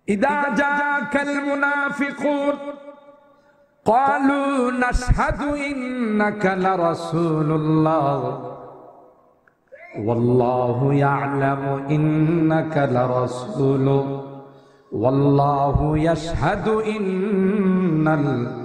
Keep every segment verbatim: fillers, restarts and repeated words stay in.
ইদা জাকাল মুনাফিকুন ক্বালু নাশহাদু ইন্নাকা লারাসূলুল্লাহ ওয়াল্লাহু ইয়া'লামু ইন্নাকা লারাসূলুহু ওয়াল্লাহু ইয়াশহাদু ইন্নাল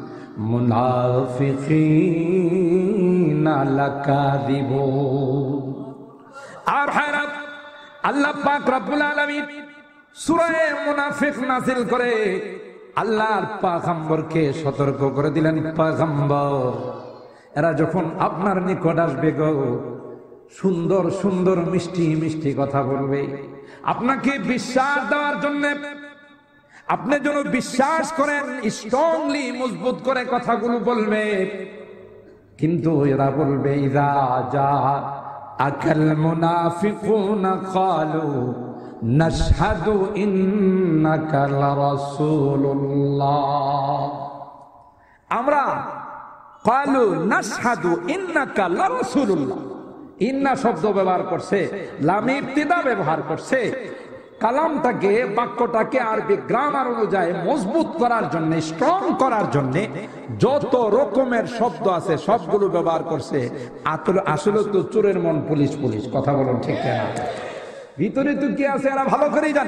মুনাফিকিনা লাকাযিবুন। আর হারাত আল্লাহ পাক রব্বুল আলামিন সূরা মুনাফিক নাযিল করে আল্লাহর পয়গম্বরকে সতর্ক করে দিলেন, পয়গম্বর এরা যখন আপনার নিকট আসবে গো, সুন্দর সুন্দর মিষ্টি মিষ্টি কথা বলবে, আপনাকে বিশ্বাস দেওয়ার জন্য, আপনি যেন বিশ্বাস করেন, স্ট্রংলি মজবুত করে কথাগুলো বলবে। কিন্তু এরা বলবে ইযা জা আকাল মুনাফিকুনা ক্বালু নাশহাদু ইন্নাকা লারাসূলুল্লাহ। আমরা ক্বালু নাশহাদু ইন্নাকা লারাসূলুল্লাহ, ইন্না শব্দ ব্যবহার করছে, লামে ইবতিদা ব্যবহার করছে। কালামটাকে, বাক্যটাকে আরবি গ্রামার অনুযায়ী মজবুত করার জন্য, স্ট্রং করার জন্য যত রকমের শব্দ আছে সবগুলো ব্যবহার করছে। আসলে তো চোরের মন পুলিশ পুলিশ, কথা বলুন ঠিক না? ভিতরে তো কি আছে এরা ভালো করেই জানে।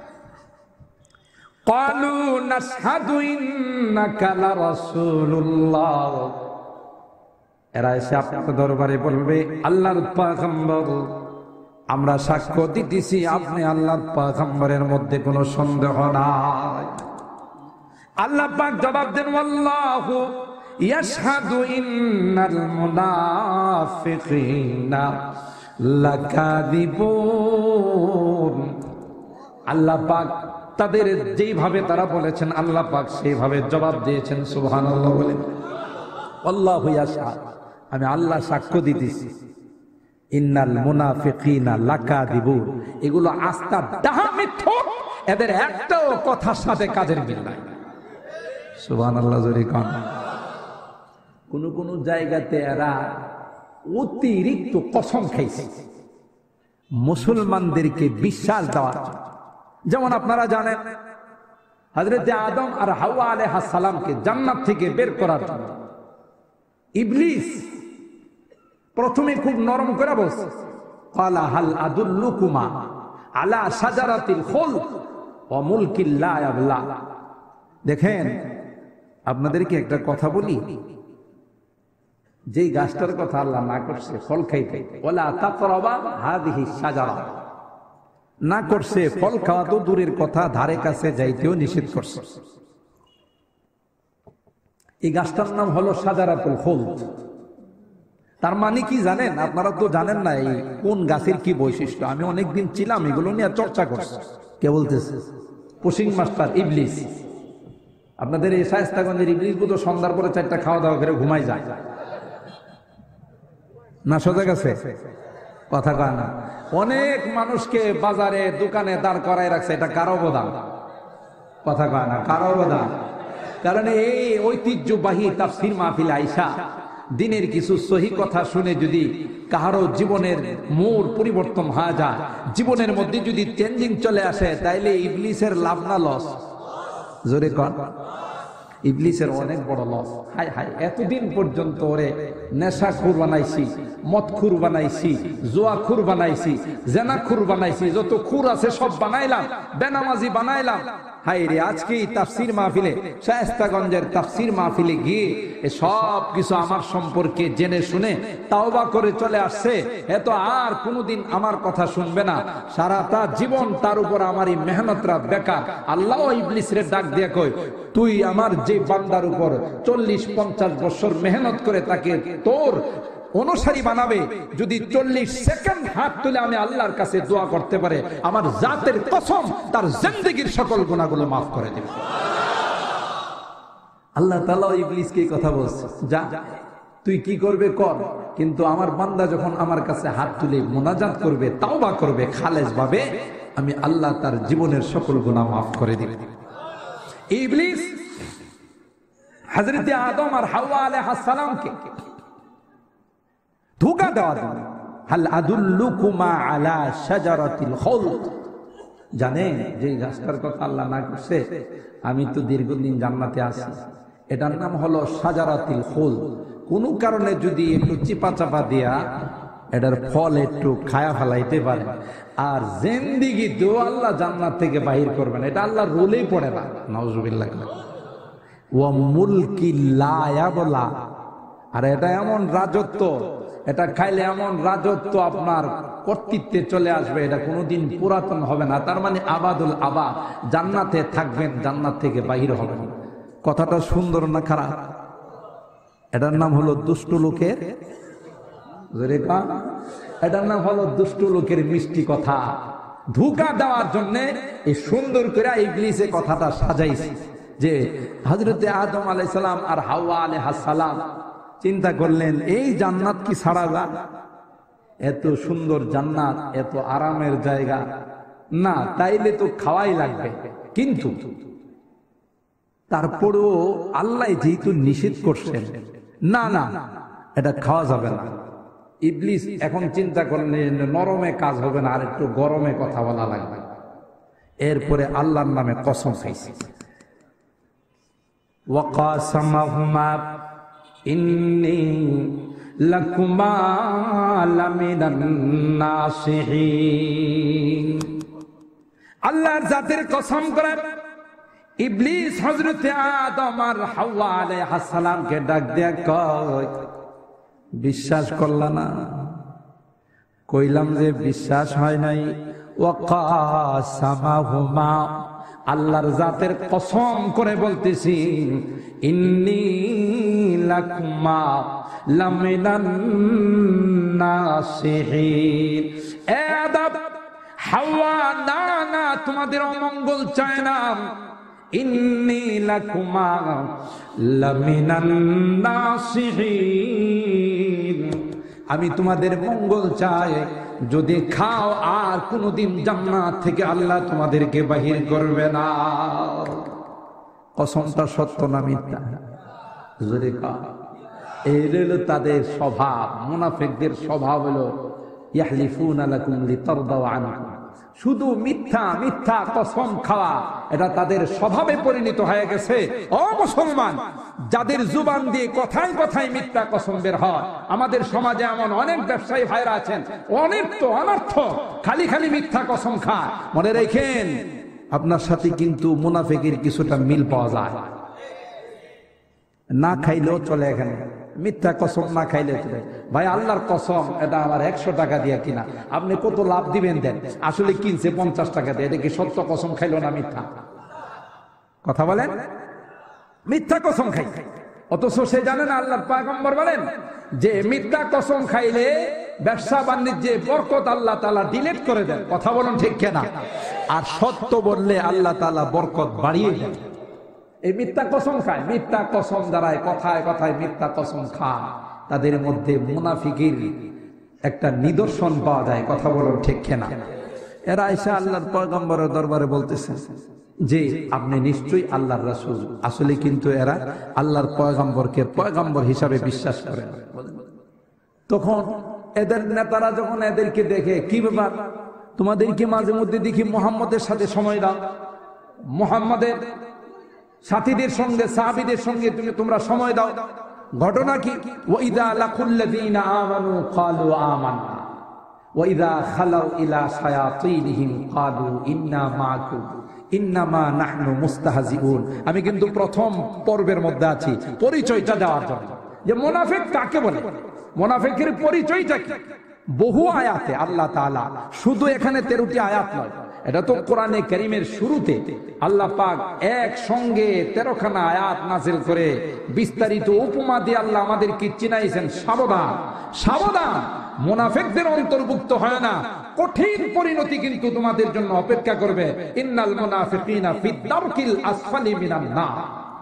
ক্বালু নাশহাদু ইন্নাকা লারাসূলুল্লাহ, এরা এসে আপনার দরবারে বলবে আল্লাহর পয়গম্বর, আমরা সাক্ষ্য দিতেছি আপনি আল্লাহর পয়গম্বরের মধ্যে কোনো সন্দেহ নাই। আল্লাহ পাক জবাব দেন আল্লাহু ইয়াশহাদু ইন্নাল মুনাফিকিনা লাকাযিবুন। আল্লাহ পাক তাদের যেইভাবে তারা বলেছেন আল্লাহ পাক সেইভাবে জবাব দিয়েছেন। সুবহানাল্লাহ বলেন। আল্লাহু ইয়াশহাদ, আমি আল্লাহ সাক্ষ্য দিতেছি, ইন্নাল মুনাফিকিনা লাকাযিবুন, এগুলো আস্থা ডাহা মিথ্যা, এদের একটাও কথার সাথে কাজের মিল নাই। সুবহানাল্লাহ জোরে কোন। কোন কোন জায়গাতে এরা অতিরিক্ত কসম খাইছে মুসলমানদেরকে বিশ্বাস দেওয়ার। যেমন আপনারা জানেন হযরত আদম আর হাওয়া আলাইহিস সালামকে জান্নাত থেকে বের করার জন্য ইবলিস প্রথমে খুব নরম করে বলছে, ক্বালা হাল আদুল্লুকুমা আলা শাজারাতিল খুলদ ওয়া মুলকিন লা ইয়াবলা। দেখেন আপনাদেরকে একটা কথা বলি, যেই গাছটার কথা আল্লাহ না করছে ফল খাইতে, ওয়ালা তাকরাবা হাযিহি শাজারা, না করছে ফল খাওয়া তো দূরের কথা, ধারে কাছে যাইতেও নিষেধ করছে। এই গাছটার নাম হলো শাজারাতুল খুলদ। তার মানে কি জানেন? আপনারা তো জানেন না এই কোন গাছের কি বৈশিষ্ট্য। আমি অনেকদিন ছিলাম, এগুলো নিয়ে চর্চা করছি। কে বলতেছে? পুশিং মাস্টার ইবলিস। আপনাদের এই শায়েস্তাগঞ্জের ইবলিস বুঝো সন্ধ্যার পরে চারটা খাওয়া দাওয়া করে ঘুমাই যায় না? সোজা গেছে কথা কয় না। অনেক মানুষকে বাজারে দোকানে দাঁড় করায় রাখছে, এটা কার অবদান? কথা কয় না, কার অবদান? কারণ এই ঐতিহ্যবাহী তাফসীর মাহফিল আইসা দিনের কিছু সহি কথা শুনে যদি কারো জীবনের মোড় পরিবর্তন হয়ে যায়, জীবনের মধ্যে যদি চেঞ্জিং চলে আসে, তাইলে ইবলিসের লাভ না লস? জোরে কন। ইবলিসের অনেক বড় লস। হাই হাই, এতদিন পর্যন্ত ওরে নেশাখুর বানাইছি, মদখুর বানাইছি, জুয়াখুর বানাইছি, জেনাখুর বানাইছি, যত খুর আছে সব বানাইলাম, বেনামাজি বানাইলাম। হাই রে, আজকে এই তাফসীর মাহফিলে, শায়েস্তাগঞ্জের তাফসীর মাহফিলে গিয়ে সব কিছু আমার সম্পর্কে জেনে শুনে তাওবা করে চলে আসছে। এত আর কোনোদিন আমার কথা শুনবে না, সারাটা জীবন তার উপর আমার এই মেহনতরা বেকার। আল্লাহ ইবলিসরে ডাক দিয়ে কই, তুই আমার যে বান্দার উপর চল্লিশ পঞ্চাশ বছর মেহনত করে তাকে তোর অনুসারী বানাবে, যদি চল্লিশ সেকেন্ড হাত তুলে আমি আল্লাহর কাছে দোয়া করতে পারে, আমার জাতের কসম তার জিন্দেগীর সকল গুনাহগুলো মাফ করে দেবে। আল্লাহ তাআলা ইবলিসকে কথা বলছে, যা তুই কি করবে কর, কিন্তু আমার বান্দা যখন আমার কাছে হাত তুলে মুনাজাত করবে, তাওবা করবে খালেস ভাবে, আমি আল্লাহ তার জীবনের সকল গুনাহ মাফ করে দেব। ইবলিস হযরত আদম আর হাওয়া আলাইহিস সালামকে ধোঁকা দেওয়া, হাল আদুল্লুকুমা আলা শাজারাতিল খুলদ, জানেন যে গাছটার কথা আল্লাহ না করছে, আমি তো দীর্ঘদিন জান্নাতে আছি, এটার নাম হলো শাজারাতুল খুল। কোন কারণে যদি একটু চিপা চাপা দিয়া এটার ফল একটু খায়া ফেলাইতে পারে, আর জিন্দেগি তো আল্লাহ জান্নাত থেকে বাহির করবেন, এটা আল্লাহর রুলেই পড়ে না। নাউজুবিল্লাহ। ওয়া মুলকি লা ইয়াবলা, আর এটা এমন রাজত্ব, এটা খাইলে এমন রাজত্ব আপনার কর্তৃত্বে চলে আসবে, এটা কোনোদিন পুরাতন হবে না। তার মানে আবাদুল আবাদ, জান্নাতে থাকবেন, জান্নাত থেকে বাহির হবেন। কথাটা সুন্দর না খারাপ? এটার নাম হলো দুষ্ট লোকের, এটার নাম হলো দুষ্ট লোকের মিষ্টি কথা। ধোঁকা দেওয়ার জন্য এই সুন্দর করে ইবলিসে কথাটা সাজাইছে যে হযরতে আদম আলাইহিস সালাম আর হাওয়া আলাইহিস সালাম চিন্তা করলেন এই জান্নাত কি ছাড়া যায়? এত সুন্দর জান্নাত, এত আরামের জায়গা, না তাইলে তো খাওয়াই লাগবে। কিন্তু তারপরেও আল্লাহ যেহেতু নিষেধ করছেন, না না এটা খাওয়া যাবে না। ইবলিস এখন চিন্তা করলেন নরমে কাজ হবে না, আর একটু গরমে কথা বলা লাগবে। এরপরে আল্লাহর নামে কসম খাইছে। ওয়াকাসামাহুমা ইন্নী লাকুমা লামিনান নাসিহিন। আল্লাহর জাতের কসম করে ইবলিস হযরতে আদম আর হাওয়া আলাইহিস সালামকে ডাক দেয়া কয়, বিশ্বাস করলা না? কইলাম যে বিশ্বাস হয় নাই। ওয়াকাসামাহুমা, আল্লাহর জাতের কসম করে বলতেছি, ইন্নী লাকুমা লামিনান নাসিহিন। এ আদম হাওয়া, না না তোমাদের অমঙ্গল চায় না। ইন্নী লাকুমা লামিনান নাসিহিন, আমি তোমাদের মঙ্গল চাই। যদি খাও আর কোনদিন জান্নাত থেকে আল্লাহ তোমাদেরকে বাহির করবে না। কসমটা সত্য না মিথ্যা? জোরে কা। এই হলো তাদের স্বভাব। মুনাফিকদের স্বভাব হলো ইয়াহলিফুনা লাকুম লিতারদাউ আনকুম, শুধু মিথ্যা মিথ্যা কসম খাওয়া, এটা তাদের স্বভাবে পরিণত হয়ে গেছে। ও মুসলমান, যাদের জুবান দিয়ে কথায় কথায় মিথ্যা কসম বের হয়, আমাদের সমাজে এমন অনেক ব্যবসায়ী ভাইরা আছেন, অনেক তো অনর্থ খালি খালি মিথ্যা কসম খায়। মনে রাখেন, আপনার সাথে কিন্তু মুনাফিকের কিছুটা মিল পাওয়া যায়। না খাইলেও চলে, এখানে মিথ্যা কসম না খাইলে চলে। ভাই আল্লাহর কসম, এটা আমার একশো টাকা দিয়া কিনা, আপনি কত লাভ দিবেন দেন, আসলে কিনছে পঞ্চাশ টাকা দিয়ে, এটা কি সত্য কসম খাইলো না মিথ্যা? কথা বলেন। মিথ্যা কসম খাই, অথচ সে জানে না আল্লাহর পয়গম্বর বলেন যে মিথ্যা কসম খাইলে ব্যবসা বাণিজ্যে বরকত আল্লাহ তাআলা ডিলিট করে দেন। কথা বলুন ঠিক কিনা? আর সত্য বললে আল্লাহ তাআলা বরকত বাড়িয়ে দেন। এই মিথ্যা কসম খায়, মিথ্যা কসম দ্বারায় কথায় কথায় মিথ্যা কসম খায়, তাদের মধ্যে মুনাফিকের একটা নিদর্শন পাওয়া যায়। কথা বলুন ঠিক কিনা? এরা এসে আল্লাহর পয়গম্বরের দরবারে বলতেছে যে আপনি নিশ্চয়ই আল্লাহর রাসূল। আসলে কিন্তু এরা আল্লাহর পয়গম্বরকে পয়গম্বর হিসাবে বিশ্বাস করে। তখন এদের নেতারা যখন এদেরকে দেখে, কি ব্যাপার, তোমাদেরকে মাঝে মধ্যে দেখি মুহাম্মদের সাথে সময় দাও, মুহাম্মদের সাথীদের সঙ্গে সাহাবীদের সঙ্গে তুমি তোমরা সময় দাও, ঘটনা কি? ওয়াইদা লাকুল্লাযীনা আমানু ক্বালু আমান্না ওয়াইদা খালাউ ইলা শায়াতিনহিম ক্বালু ইন্না মাআকুম ইন্নামা নাহনু মুস্তাহজিউন। আমি কিন্তু প্রথম পর্বের মধ্যে আছি পরিচয়টা দেওয়ার জন্য, যে মুনাফিক কাকে বলে, মুনাফিকের পরিচয়টা কি। বহু আয়াতে আল্লাহ তাআলা, শুধু এখানে তেরোটি আয়াত নয়, এটা তো কোরআনে কারীমের শুরুতে আল্লাহ পাক এক সঙ্গে তেরোখানা আয়াত নাযিল করে বিস্তারিত উপমা দিয়ে আল্লাহ আমাদেরকে চিনাইছেন, সাবধান সাবধান, মুনাফিকদের অন্তর্ভুক্ত হয় না, কঠিন পরিণতি কিন্তু তোমাদের জন্য অপেক্ষা করবে। ইন্নাল মুনাফিকিনা ফি দারকিল আসফালি মিনান নার,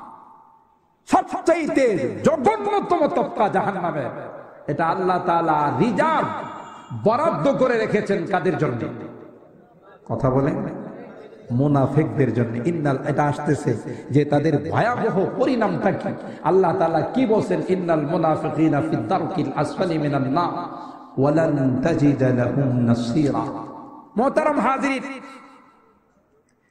সবচাইতে জঘন্যতম তবকা জাহান্নামে। এটা আল্লাহ তাআলা রিজার্ভ বরাদ্দ করে রেখেছেন কাদের জন্য? কথা বলেন, মুনাফিকদের জন্য। ইন্নাল, এটা আসতেছে যে তাদের ভয়াবহ পরিণামটা কি। আল্লাহ তাআলা কি বলেন? ইন্নাল মুনাফিকিনা ফি দারকিল আসফালি মিনান নার ওয়ালান তাজিদ লাহুম নাসীরা। মুহতারাম হাজিরিন,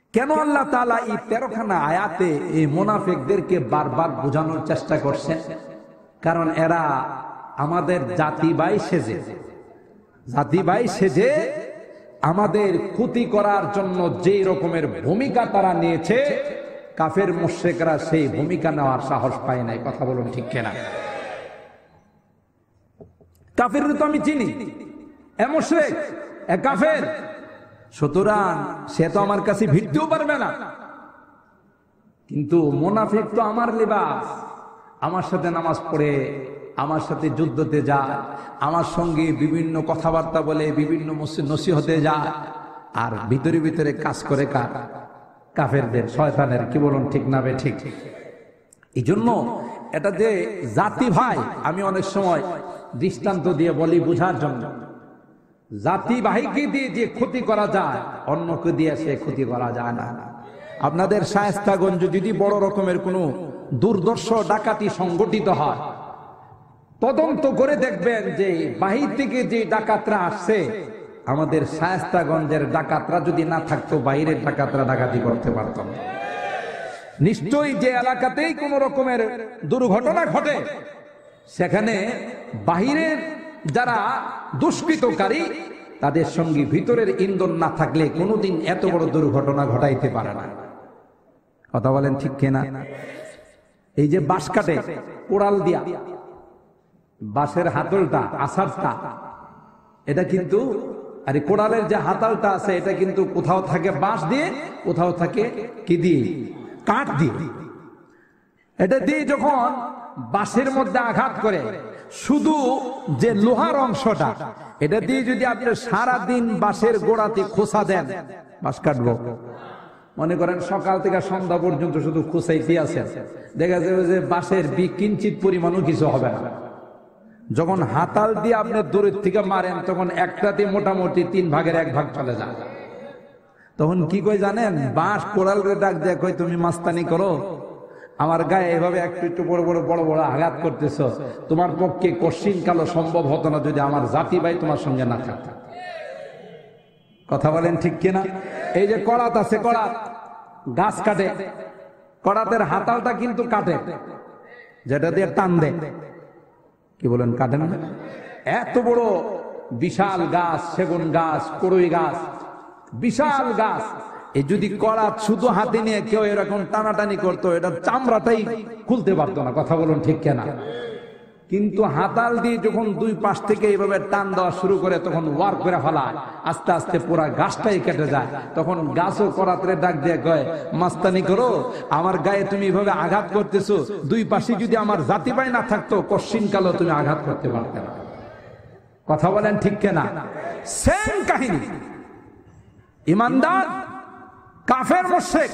কেন আল্লাহ তাআলা এই তেরোখানা আয়াতে এই মুনাফিকদেরকে বারবার বোঝানোর চেষ্টা করছেন? কারণ এরা আমাদের জাতি ভাই সেজে জাতি ভাই সেজে আমাদের ক্ষতি করার জন্য যে রকমের ভূমিকা তারা নিয়েছে, কাফের মুশরিকরা সেই ভূমিকা নেওয়ার সাহস পায় নাই। কথা বলুন ঠিক কিনা? কাফের তো আমি চিনি, এ মুশরিক, এ কাফের, সুতরাং সে তো আমার কাছে ভিড়তেও পারবে না। কিন্তু মুনাফিক তো আমার লিবাস, আমার সাথে নামাজ পড়ে, আমার সাথে যুদ্ধতে যায়, আমার সঙ্গে বিভিন্ন কথাবার্তা বলে, বিভিন্ন নসিহতে যায়, আর ভিতরে ভিতরে কাজ করে কার? কাফেরদের, শয়তানের। কি বলুন ঠিক না বে ঠিক? এই জন্য এটা যে জাতি ভাই, আমি অনেক সময় দৃষ্টান্ত দিয়ে বলি বুঝার জন্য। জাতি ভাইকে দিয়ে যে ক্ষতি করা যায়, অন্যকে দিয়ে সে ক্ষতি করা যায় না। আপনাদের শায়েস্তাগঞ্জ যদি বড় রকমের কোনো দুর্দর্শ ডাকাতি সংগঠিত হয়, তদন্ত করে দেখবেন যে বাহির থেকে যে ডাকাতরা আসছে, আমাদের শায়েস্তাগঞ্জের ডাকাতরা যদি না থাকতো, বাইরের ডাকাতরা ডাকাতি করতে পারত না। নিশ্চয়ই যে এলাকাতেই কোন রকমের দুর্ঘটনা ঘটে, সেখানে বাহিরের যারা দুষ্কৃতকারী, তাদের সঙ্গে ভিতরের ইন্ধন না থাকলে কোনোদিন এত বড় দুর্ঘটনা ঘটাইতে পারে না। কথা বলেন ঠিক কিনা? এই যে বাঁশ কাটে কোড়াল দিয়া, বাঁশের হাতলটা, আসারটা, এটা কিন্তু, আরে কোড়ালের যে হাতালটা আছে, এটা কিন্তু কোথাও থাকে বাঁশ দিয়ে, কোথাও থাকে কি দিয়ে? কাঠ দিয়ে। এটা দিয়ে যখন বাঁশের মধ্যে আঘাত করে, শুধু যে লোহার অংশটা, এটা দিয়ে যদি আপনি সারা দিন বাঁশের গোড়াতে খোসা দেন, বাঁশ কাটবো, মনে করেন সকাল থেকে সন্ধ্যা পর্যন্ত শুধু খোসাইতে আছে, দেখা যাবে যে বাঁশের কিঞ্চিত পরিমাণও কিছু হবে না। যখন হাতাল দিয়ে আপনি দূরের থেকে মারেন, তখন একটাতে মোটামুটি তিন ভাগের এক ভাগ চলে যায়। তখন কি কই জানেন? বাঁশ কোড়ালরে ডাক দেয়, কই তুমি মাস্তানি করো, আমার গায়ে এভাবে একটু একটু বড় বড় বড় বড় আঘাত করতেছ, তোমার পক্ষে কশিন কালো সম্ভব হতো না যদি আমার জাতি ভাই তোমার সঙ্গে না থাকতো। কথা বলেন ঠিক কিনা? এই যে করাত আছে, করাত গাছ কাটে, করাতের হাতালটা কিন্তু কাটে, যেটা দিয়ে টান দেয়। কি বলেন? কাটেন না? এত বড় বিশাল গাছ, সেগুন গাছ, কড়ই গাছ, বিশাল গাছ, এই যদি করাত শুধু হাতে নিয়ে কেউ এরকম টানাটানি করতো, এটা চামড়াটাই খুলতে পারতো না। কথা বলুন ঠিক কিনা? কিন্তু হাতাল দিয়ে যখন দুই পাশ থেকে এইভাবে টান দেওয়া শুরু করে, তখন ওয়ার করে ফেলায়, আস্তে আস্তে পুরা গাছটাই কেটে যায়। তখন গাছও করাতরে ডাক দিয়ে কয়, মাস্তানি করো, আমার গায়ে তুমি এইভাবে আঘাত করতেছো, দুই পাশে যদি আমার জাতি ভাই না থাকতো, কশিন কালো তুমি আঘাত করতে পারতে না। কথা বলেন ঠিক কিনা? সেম কাহিনী। ইমানদার, কাফের, মুশরিক,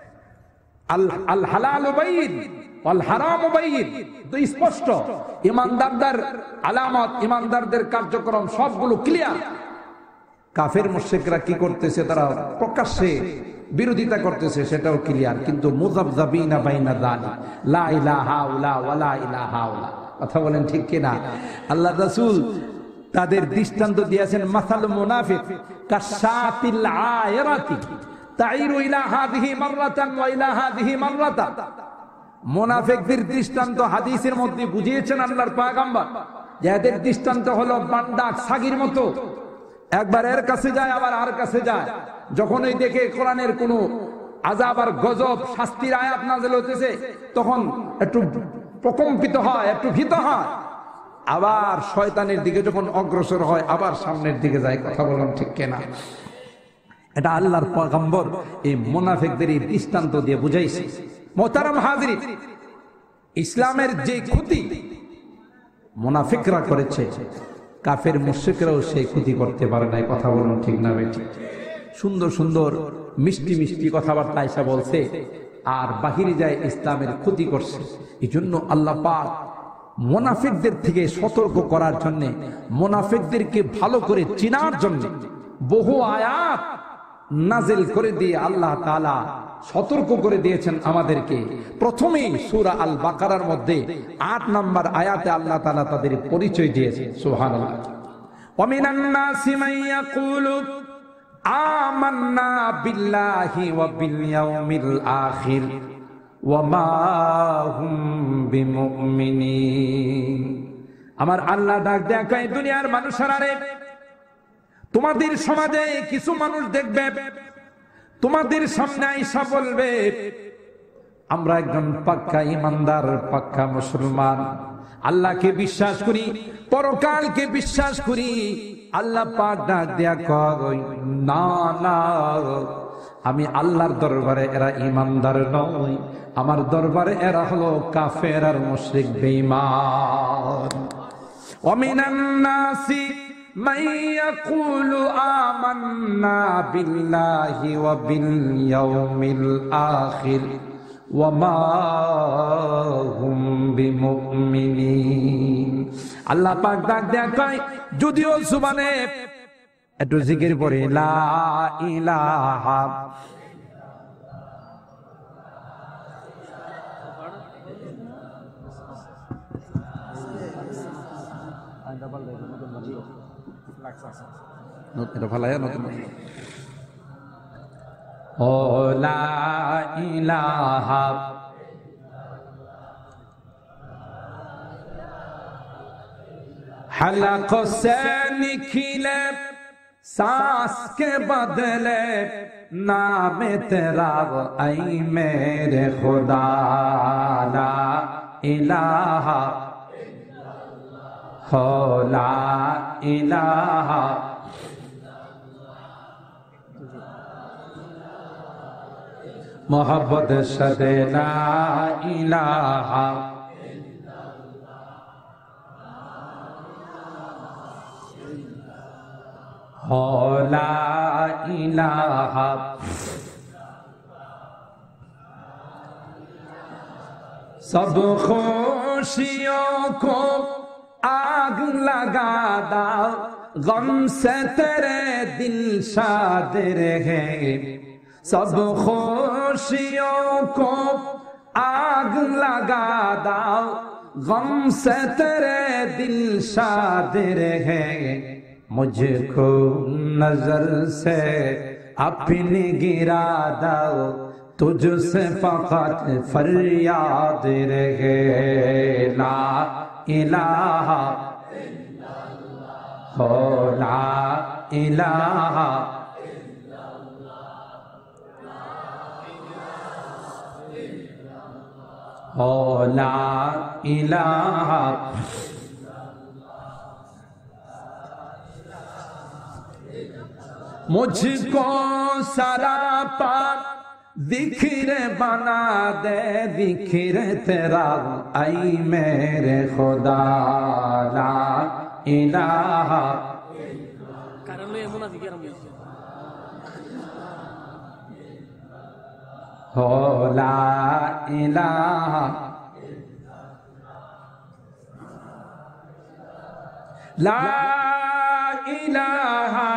আল আল হালাল বাইয়িন ওয়াল হারাম বাইয়িন, তো স্পষ্ট। ইমানদারদের আলামত, ইমানদারদের কার্যক্রম সবগুলো ক্লিয়ার। কাফের মুশরিকরা কি করতেছে, তারা প্রকাশ্যে বিরোধিতা করতেছে, সেটাও ক্লিয়ার। কিন্তু মুযাবযাবিনা বাইনা যালিক, লা ইলাহা ইল্লা ওয়া লা ইলাহা ইল্লা। কথা বলেন ঠিক কিনা? আল্লাহর রাসূল তাদের দৃষ্টান্ত দিয়েছেন, মাসালুল মুনাফিক কাশাতিল আয়রাতি তাইরু ইলা হাযিহি মাররাতান ওয়া ইলা হাযিহি মাররাতান। মুনাফিকদের দৃষ্টান্ত হাদিসের মধ্যে বুঝিয়েছেন আল্লাহর পয়গম্বর, যে এদের দৃষ্টান্ত হলো বান্ডা ছাগির মতো, একবার এর কাছে যায় আবার আর কাছে যায়। যখন এই দেখে কোরআনের কোন আযাব আর গজব শাস্তির আয়াত নাযিল হতেছে, তখন একটু প্রকম্পিত হয়, একটু ভীত হয়, আবার শয়তানের দিকে যখন অগ্রসর হয়, আবার সামনের দিকে যায়। কথা বলুন ঠিক কিনা? এটা আল্লাহর পয়গম্বর এই মুনাফিকদের এই দৃষ্টান্ত দিয়ে বুঝাইছে। মোহতারাম হাজিরিন, ইসলামের যে ক্ষতি মুনাফিকরা করেছে, কাফের মুশরিকরাও সেই ক্ষতি করতে পারে না। কথা বলুন ঠিক না বেঠিক? সুন্দর সুন্দর মিষ্টি মিষ্টি কথাবার্তা এসে বলছে, আর বাহিরে যায় ইসলামের ক্ষতি করছে। এই জন্য আল্লাহ পাক মুনাফিকদের থেকে সতর্ক করার জন্য, মুনাফিকদেরকে ভালো করে চিনার জন্য বহু আয়াত নাজিল করে দিয়ে আল্লাহ তাআলা সতর্ক করে দিয়েছেন আমাদেরকে। প্রথমেই সূরা আল বাকারার মধ্যে আট নম্বর আয়াতে আল্লাহ তাআলা তাদের পরিচয় দিয়েছেন। সুবহানাল্লাহ। ওয়া মিনান নাসি মান ইয়াকুলু আমান্না বিল্লাহি ওয়া বিল ইয়াউমিল আখির ওয়া মা হুম বিমুমিনিন। আমার আল্লাহ ডাক দেয়া কয়, দুনিয়ার মানুষেরা রে, তোমাদের সমাজে কিছু মানুষ দেখবে তোমাদের সামনে আইসা বলবে, আমরা একজন পাক্কা ইমানদার, পাক্কা মুসলমান, আল্লাহকে বিশ্বাস করি, পরকালকে বিশ্বাস করি। আল্লাহ পাক ডাক দেয়া কয়, না না, আমি আল্লাহর দরবারে এরা ইমানদার নয়, আমার দরবারে এরা হলো কাফের আর মুশরিক বেঈমান। ওয়া মিনান নাসি মান ইয়াকুলু আমান্না বিল্লাহি ওয়া বিল ইয়াউমিল আখির ওয়া মা হুম বিমুমিনিন। আল্লাহ পাক ডাক দেয়া কয়, যদিও জবানে একটু জিকির পড়ে লা ইলাহা এটা ভালায়া নতুন ও লা ইলাহা हलक से निकले सांस के बदले नाम तेरा ऐ मेरे खुदा ला इलाहा हो ला इलाहा मोहब्बत सदे ला इलाहा हो ला इलाहा सब खुशियों को आग लगा दाओ, गम से तेरे दिल शाद रहे। सब खुशियों को आग लगा दाओ, गम से तेरे दिल शाद रहे। मुझको नजर से अपनी गिरा दो, तुझसे फकत फरियाद रहे। ला इलाहा हो ला इलाहा हो ला इलाहा मुझको सरापा जिक्र बना दे, जिक्र तेरा ऐ मेरे खुदा ला इलाहा हो ला इलाहा ला इलाहा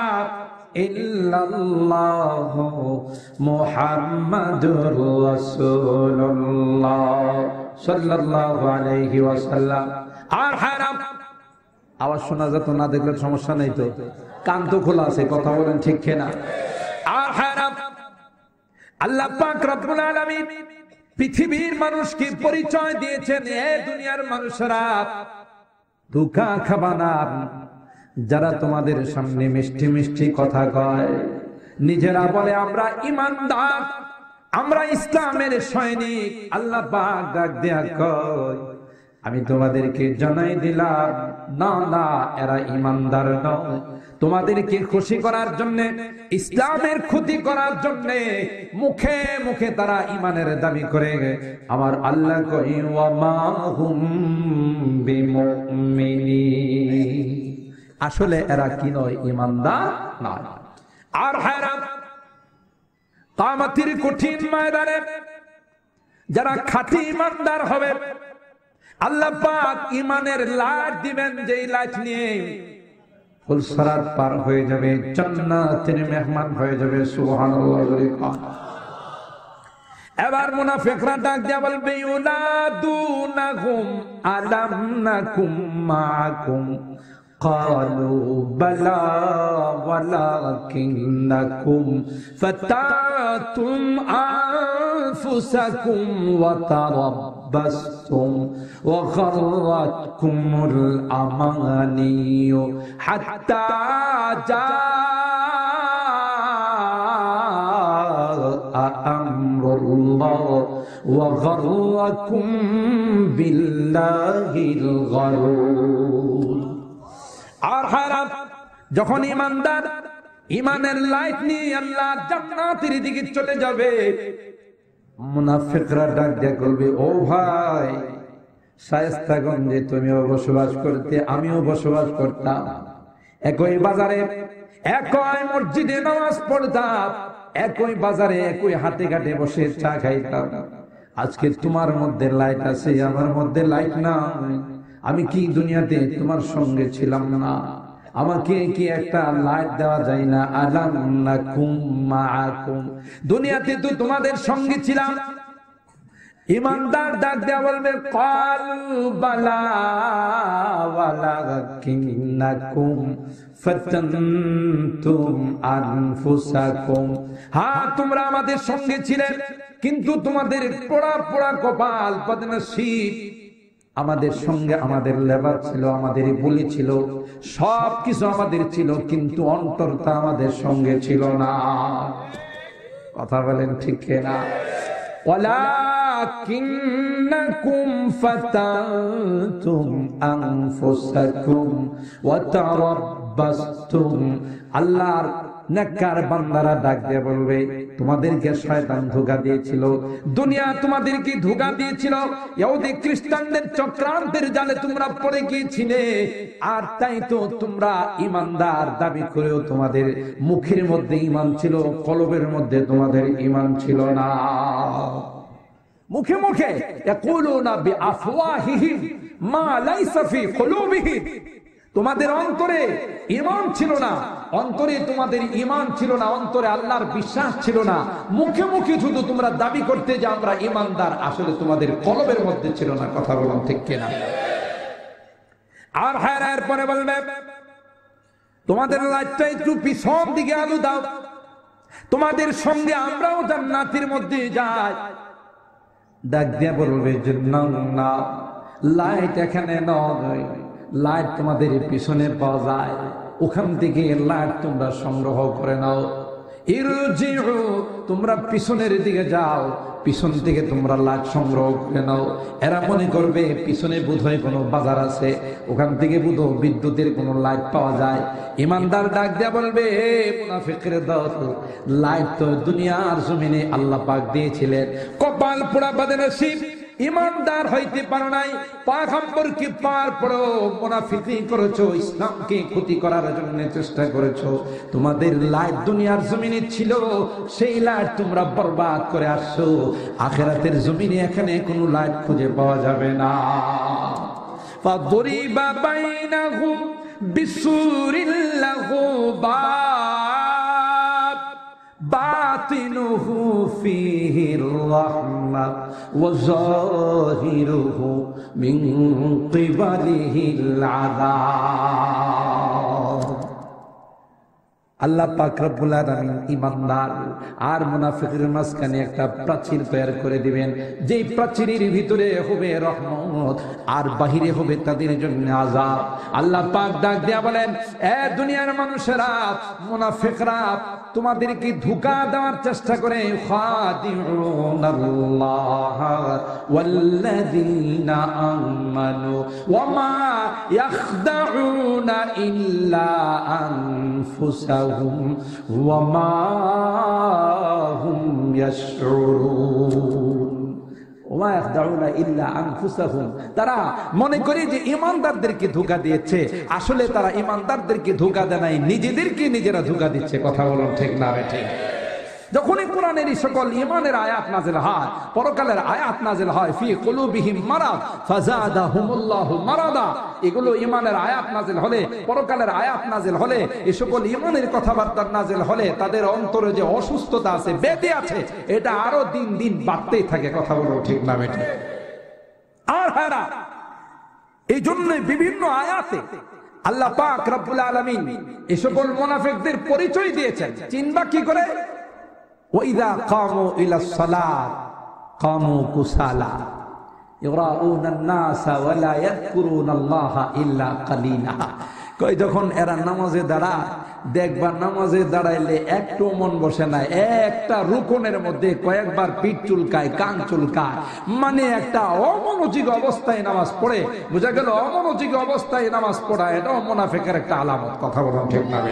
इल्लल्लाह मुहम्मदुर রাসূলুল্লাহ সাল্লাল্লাহু আলাইহি ওয়াসাল্লাম। আর হারাম আওয়াজ শোনা যেত না, দেখলে সমস্যা নেই তো, কান তো খোলা আছে, কথা বলেন ঠিক কিনা? আর হারাম আল্লাহ পাক রব্বুল আলামিন পৃথিবীর মানুষকে পরিচয় দিয়েছেন, এ দুনিয়ার মানুষরা ধোঁকা খাবা না। যারা তোমাদের সামনে মিষ্টি মিষ্টি কথা কয়, নিজেরা বলে আমরা ইমানদার, আমরা ইসলামের সৈনিক, আল্লাহ পাক ডাক দেয়া কয়, আমি তোমাদেরকে জানাই দিলাম, না না, এরা ইমানদার নয়। তোমাদেরকে খুশি করার জন্য, ইসলামের ক্ষতি করার জন্য মুখে মুখে তারা ইমানের দাবি করে, আমার আল্লাহ কই ওয়া মা হুম বিমুমিনিন। আসলে এরা কি নয়? ইমানদার নয়। আর হারাম কিয়ামতের কঠিন ময়দানে যারা খাঁটি ইমানদার হবে, আল্লাহ পাক ইমানের লাট দিবেন, যেই লাট নিয়ে ফুলসরাত পার হয়ে যাবে, জান্নাতের মেহমান হয়ে যাবে। সুবহানাল্লাহ। এবার মুনাফিকরা ডাক দিয়া বলবে, ইউনাদুনাহুম আলাম নাকুম মাকুম قالوا بلى ولكنكم فتنتم أنفسكم وتربصتم وغرتكم الأماني حتى جاء أمر الله وغركم بالله الغرور। আর হারাম যখন ইমানদার ইমানের লাইট নিয়ে আল্লাহ জান্নাতের দিকে চলে যাবে, মুনাফিকরা ডাক দিয়ে বলবে, ও ভাই শায়েস্তাগঞ্জে তুমিও বসবাস করতে, আমিও বসবাস করতাম, একই বাজারে একই মসজিদে নামাজ পড়তাম, একই বাজারে একই হাটে ঘাটে বসে চা খাইতাম, আজকে তোমার মধ্যে লাইট আছে আমার মধ্যে লাইট নাই, আমি কি দুনিয়াতে তোমার সঙ্গে ছিলাম না, আমাকে কি একটা লাইট দেওয়া যায় না? আলাম নাকুম মাআকুম, দুনিয়াতে তো তোমাদের সঙ্গে ছিলাম। ইমানদার ডাক দেয়া বলবে, ক্বালু বালা ওয়ালাকিন্নাকুম ফাতানতুম আনফুসাকুম, হ্যাঁ তোমরা আমাদের সঙ্গে ছিলেন, কিন্তু তোমাদের পোড়া পোড়া কপাল বদনসিব, আমাদের সঙ্গে আমাদের লেবার ছিল, আমাদের বলি ছিল, সবকিছু আমাদের ছিল, কিন্তু অন্তরটা আমাদের সঙ্গে ছিল না। কথা বলেন ঠিক কিনা? ওয়ালাকিন্নাকুম ফাতানতুম আনফুসাকুম ওয়া তারাব্বাসতুম, আল্লাহর নেককার বান্দারা ডাক দিয়ে বলবে, তোমাদেরকে শয়তান ধোঁকা দিয়েছিল, দুনিয়া তোমাদেরকে ধোঁকা দিয়েছিল, ইহুদি খ্রিস্টানদের চক্রান্তের জালে তোমরা পড়ে গিয়েছিলে, আর তাই তো তোমরা ইমানদার দাবি করেও তোমাদের মুখের মধ্যে ঈমান ছিল, কলবের মধ্যে তোমাদের ঈমান ছিল না। মুখে মুখে ইয়াকুলুনা বিআফওয়াহিহিম মা লাইসা ফি কুলুবিহিম, তোমাদের অন্তরে ঈমান ছিল না, অন্তরে তোমাদের ঈমান ছিল না, অন্তরে আল্লাহর বিশ্বাস ছিল না, মুখে মুখে শুধু তোমরা দাবি করতে যে আমরা ঈমানদার, আসলে তোমাদের কলবের মধ্যে ছিল না। কথা বলুন ঠিক কিনা? আর হ্যাঁ এর পরে বলবে, তোমাদের লাইটটা একটু পিছন দিকে আলু দাও, তোমাদের সঙ্গে আমরাও জান্নাতের মধ্যে যাই। ডাক দিয়া বলবে যে না না, লাইট এখানে নয়, লাইট তোমাদের পিছনে পাওয়া যায়, ওখান থেকে লাইট তোমরা সংগ্রহ করে নাও। ইরজিউ, তোমরা পিছনের দিকে যাও, পিছন থেকে তোমরা লাইট সংগ্রহ করে নাও। এরা মনে করবে পিছনে বোধহয় কোনো বাজার আছে, ওখান থেকে বোধহয় বিদ্যুতের কোনো লাইট পাওয়া যায়। ইমানদার ডাক দেয়া বলবে, হে মুনাফিকের দল, লাইট তো দুনিয়ার জমিনে আল্লাহ পাক দিয়েছিলেন, কপাল পোড়া বদনসিব ইমানদার হইতে পারো নাই, পয়গম্বরকে পাওয়ার পরও মুনাফিকি করেছো, ইসলামকে ক্ষতি করার জন্য চেষ্টা করেছো। তোমাদের লাইট দুনিয়ার জমিনে ছিল, সেই লাইট তোমরা বরবাদ করে আসছো, আখিরাতের জমিনে এখানে কোনো লাইট খুঁজে পাওয়া যাবে না। ফাদরিবা বাইনাহুম বিসুরিল লাহু বাব বাতিনুহু ফীহির রাহমা ওয়া যাহিরুহু মিন কিবালিহিল আযাব। আল্লাহ পাক রব্বুল আলামিন ইমানদার আর মুনাফিকের মাঝখানে একটা প্রাচীর তৈরি করে দিবেন, যেই প্রাচীরের ভিতরে হবে রহমত আর বাহিরে হবে তাদের জন্য আযাব। আল্লাহ পাক ডাক দেয়া বলেন, এ দুনিয়ার মানুষেরা, মুনাফিকরা তোমাদেরকে ধোঁকা দেওয়ার চেষ্টা করে, খাদিউনাল্লাহ ওয়াল্লাযীনা আমানু ওয়া মা ইয়াখদাউনা ইল্লা আনফুসাহুম ওয়া মা হুম ইয়াশউরুন। ওয়া ইয়াখদাউনা ইল্লা আনফুসাহুম, তারা মনে করে যে ঈমানদারদেরকে ধোঁকা দিয়েছে, আসলে তারা ঈমানদারদেরকে ধোঁকা দেয় নাই, নিজেদেরকে নিজেরা ধোঁকা দিচ্ছে। কথা বলুন ঠিক না ঠিক? যখনই কোরআনের এই সকল ঈমানের আয়াত নাযিল হয়, পরকালের আয়াত নাযিল হয়, ফি কুলুবিহিম মারাদ ফাযাদাহুমুল্লাহু মারাদা, এগুলো ঈমানের আয়াত নাযিল হলে, পরকালের আয়াত নাযিল হলে, এই সকল ঈমানের কথাবার্তা নাযিল হলে, তাদের অন্তরে যে অসুস্থতা আছে, ব্যাধি আছে, এটা আরো দিন দিন বাড়তেই থাকে। কথা বলো ঠিক না ঠিক? আর হারা এই জন্য বিভিন্ন আয়াতে আল্লাহ পাক রব্বুল আলামিন এই সকল মুনাফিকদের পরিচয় দিয়েছেন। চিনবা কি করে? ওয়াইদা কামু ইলাস সালাত কামু কুসালা ইউরাউনান নাসা ওয়া লা ইয়াযকুরুনাল্লাহা ইল্লা কালিলা। কই যখন এরা নামাজে দাঁড়ায়, দেখবা নামাজে দাঁড়াইলে একটু মন বসে না, একটা রুকনের মধ্যে কয়েকবার পিঠ চুলকায়, কান চুলকায়, মানে একটা অমনোযোগী অবস্থায় নামাজ পড়ে। বোঝা গেল অমনোযোগী অবস্থায় নামাজ পড়া এটাও মুনাফিকের একটা আলামত। কথা বলুন ঠিক না?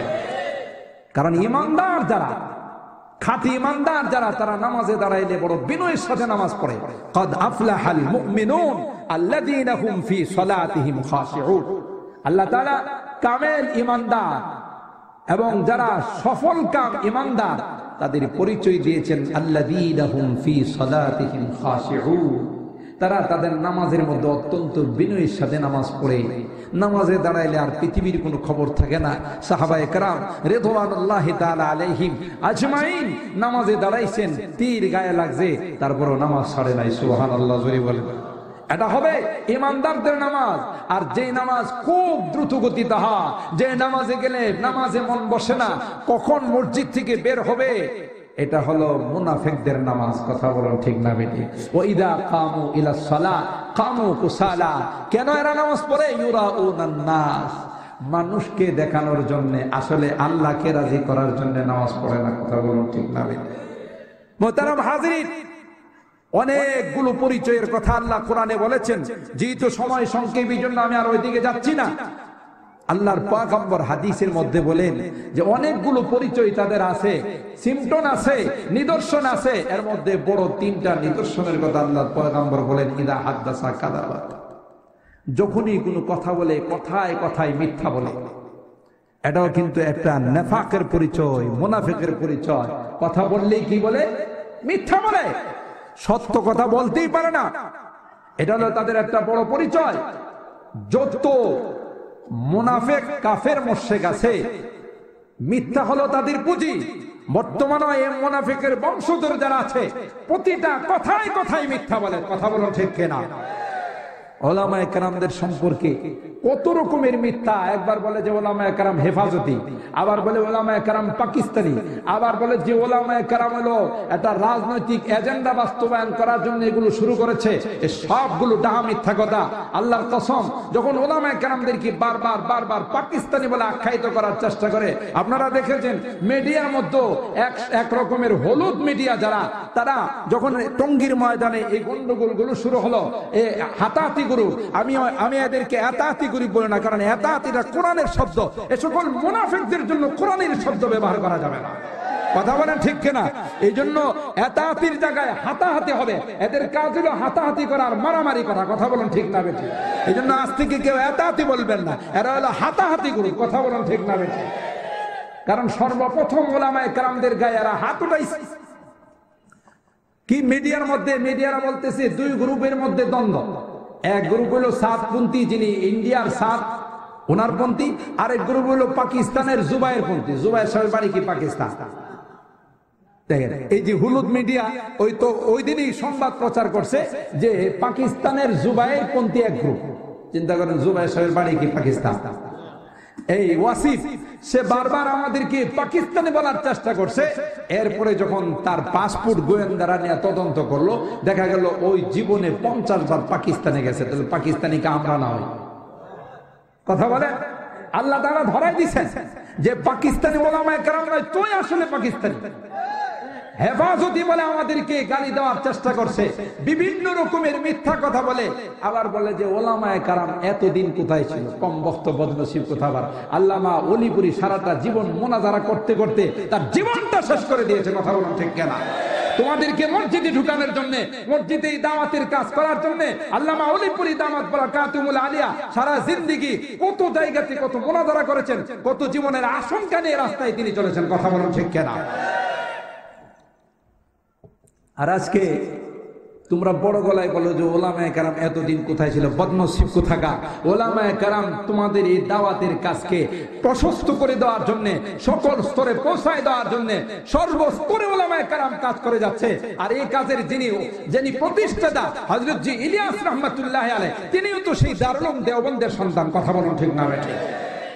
কারণ ইমানদার যারা, খাঁটি ইমানদার যারা, তারা নামাজে দাঁড়াইলে বড় বিনয়ের সাথে নামাজ পড়ে। কদ আফলাহাল মুমিনুন আল্লাযীনা হুম ফি সালাতিহিম খাশিউন। আল্লাহ তাআলা কামেল ইমানদার এবং যারা সফল কাম ইমানদার তাদের পরিচয় দিয়েছেন আল্লাযীনা হুম ফি সালাতিহিম খাশিউন। তারা তাদের নামাজের মধ্যে অত্যন্ত বিনয়ের সাথে নামাজ পড়ে। নামাজে দাঁড়াইলে আর পৃথিবীর কোনো খবর থাকে না। সাহাবায়ে কেরাম রিদওয়ানুল্লাহি তাআলা আলাইহিম আজমাইন নামাজে দাঁড়াইছেন, তীর গায়ে লাগছে, তারপরও নামাজ ছাড়ে নাই। সুবহানাল্লাহ, জোরে বলেন। এটা হবে ইমানদারদের নামাজ। আর যে নামাজ খুব দ্রুত গতিতে হয়, যে নামাজে গেলে নামাজে মন বসে না, কখন মসজিদ থেকে বের হবে, এটা হলো মুনাফিকদের নামাজ। কথা বলুন ঠিক না বেটি? ওয়াইদা কামু ইলাস সালাত কামু কুসালা। কেন এরা নামাজ পড়ে? ইউরাউনান নাস, মানুষকে দেখানোর জন্য, আসলে আল্লাহকে রাজি করার জন্য নামাজ পড়ে না। কথা বলুন ঠিক না বেটি? মুহতারাম হাজিরিন, অনেকগুলো পরিচয়ের কথা আল্লাহ কোরআনে বলেছেন। যেহেতু সময় সংক্ষেপ, এই জন্য আমি আর ওইদিকে যাচ্ছি না। আল্লাহর পয়গম্বর হাদিসের মধ্যে বলেন যে অনেকগুলো পরিচয় তাদের আছে, সিম্পটম আছে, নিদর্শন আছে। এর মধ্যে বড় তিনটা নিদর্শনের কথা আল্লাহর পয়গম্বর বলেন। ইদা হাদাসা কাযাবা, যখনই কোনো কথা বলে কথায় কথায় মিথ্যা বলে। এটাও কিন্তু একটা নেফাকের পরিচয়, মুনাফিকের পরিচয়। কথা বললেই কি বলে? মিথ্যা বলে, সত্য কথা বলতেই পারে না। এটা হলো তাদের একটা বড় পরিচয়। যত মুনাফিক কাফের মুশরিক আছে, মিথ্যা হলো তাদের পুঁজি। বর্তমানে এই মুনাফিকের বংশধর যারা আছে, প্রতিটা কথায় কথায় মিথ্যা বলে। কথা বলুন ঠিক কিনা? ওলামায়ে কেরামদের সম্পর্কে কত রকমের মিথ্যা। একবার বলে যে ওলামায়ে কেরাম হেফাজতি, আবার বলে ওলামায়ে কেরাম পাকিস্তানি, আবার বলে যে ওলামায়ে কেরাম হলো একটা রাজনৈতিক এজেন্ডা বাস্তবায়ন করার জন্য এগুলো শুরু করেছে। এই সবগুলো ডাহা মিথ্যা কথা। আল্লাহর কসম, যখন ওলামায়ে কেরামদেরকে বারবার বারবার পাকিস্তানি বলে আখ্যায়িত করার চেষ্টা করে, আপনারা দেখেছেন মিডিয়ার মধ্যে এক এক রকমের হলুদ মিডিয়া যারা, তারা যখন টঙ্গীর ময়দানে এই গন্ডগোলগুলো শুরু হলো, এই হাতাহাতি গুরু, আমি আমি এদেরকে এতাতি গুরু বলি না, কারণ এতাতিটা কোরআনের শব্দ। এ সকল মুনাফিকদের জন্য কোরআনের শব্দ ব্যবহার করা যাবে না। কথা বলেন ঠিক কিনা? এই জন্য এতাতির জায়গায় হাতাহাতি হবে। এদের কাজ হলো হাতাহাতি করা আর মারামারি করা। কথা বলেন ঠিক না বেটি? এই জন্য আজ থেকে কেউ এতাতি বলবেন না, এরা হলো হাতাহাতি গুরু। কথা বলেন ঠিক না বেটি? কারণ সর্বপ্রথম ওলামায়ে কেরামদের গায়ে এরা হাত উঠাইছে। কি মিডিয়ার মধ্যে মিডিয়ারা বলতেছে দুই গ্রুপের মধ্যে দ্বন্দ্ব। এক গ্রুপ হলো সাতপন্থী, যিনি ইন্ডিয়ার সাত, ওনার পন্থী। আরেক গ্রুপ হলো পাকিস্তানের জুবাইর পন্থী। জুবাইর সাহেব বাড়ি কি পাকিস্তান। দেখেন, এই যে হলুদ মিডিয়া, ওই তো ওই দিনই সংবাদ প্রচার করছে যে পাকিস্তানের জুবাইর পন্থী এক গ্রুপ। চিন্তা করেন, জুবাইর সাহেবের বাড়ি কি পাকিস্তান। এই ওয়াসিফ, সে বারবার আমাদেরকে পাকিস্তানি বলার চেষ্টা করছে। এরপরে যখন তার পাসপোর্ট গোয়েন্দারা নিয়ে তদন্ত করলো, দেখা গেল ওই জীবনে পঞ্চাশ বার পাকিস্তানে গেছে। তাহলে পাকিস্তানিকে আমরা না হই? কথা বলে আল্লাহ তাআলা ধরাই দিছেন যে পাকিস্তানি ওলামায়ে কেরাম নয়, তুই আসলে পাকিস্তানি। হেফাজতি বলে আমাদেরকে গালি দেওয়ার চেষ্টা করছে, বিভিন্ন রকমের মিথ্যা কথা বলে। আবার বলে যে ওলামায়ে কেরাম এতদিন কোথায় ছিল, কম বক্ত বদনসিব কোথাবার। আল্লামা অলিপুরি সারাটা জীবন মোনাজারা করতে করতে তার জীবনটা শেষ করে দিয়েছে। কথা বলুন ঠিক কিনা? তোমাদেরকে মসজিদে ঢুকানোর জন্য, মসজিদে দাওয়াতের কাজ করার জন্য আল্লামা অলিপুরি দামাত বারাকাতুহুল আলিয়া সারা জিন্দেগি কত জায়গাতে কত মোনাজারা করেছেন, কত জীবনের আশঙ্কা নিয়ে রাস্তায় তিনি চলেছেন। কথা বলুন ঠিক কিনা? আর আজকে তোমরা বড় গলায় বলো যে ওলামায়ে কেরাম এতদিন কোথায় ছিল, বদনসিব কোথাকার। ওলামায়ে কেরাম তোমাদের এই দাওয়াতের কাজকে প্রশস্ত করে দেওয়ার জন্য, সকল স্তরে পৌঁছায় দেওয়ার জন্য সর্বস্তরে ওলামায়ে কেরাম কাজ করে যাচ্ছে। আর এই কাজের যিনি যিনি প্রতিষ্ঠাতা হযরত জি ইলিয়াস রাহমাতুল্লাহি আলাইহি, তিনিও তো সেই দারুল উলুম দেওবন্দের সন্তান। কথা বলুন ঠিক না বেঠিক?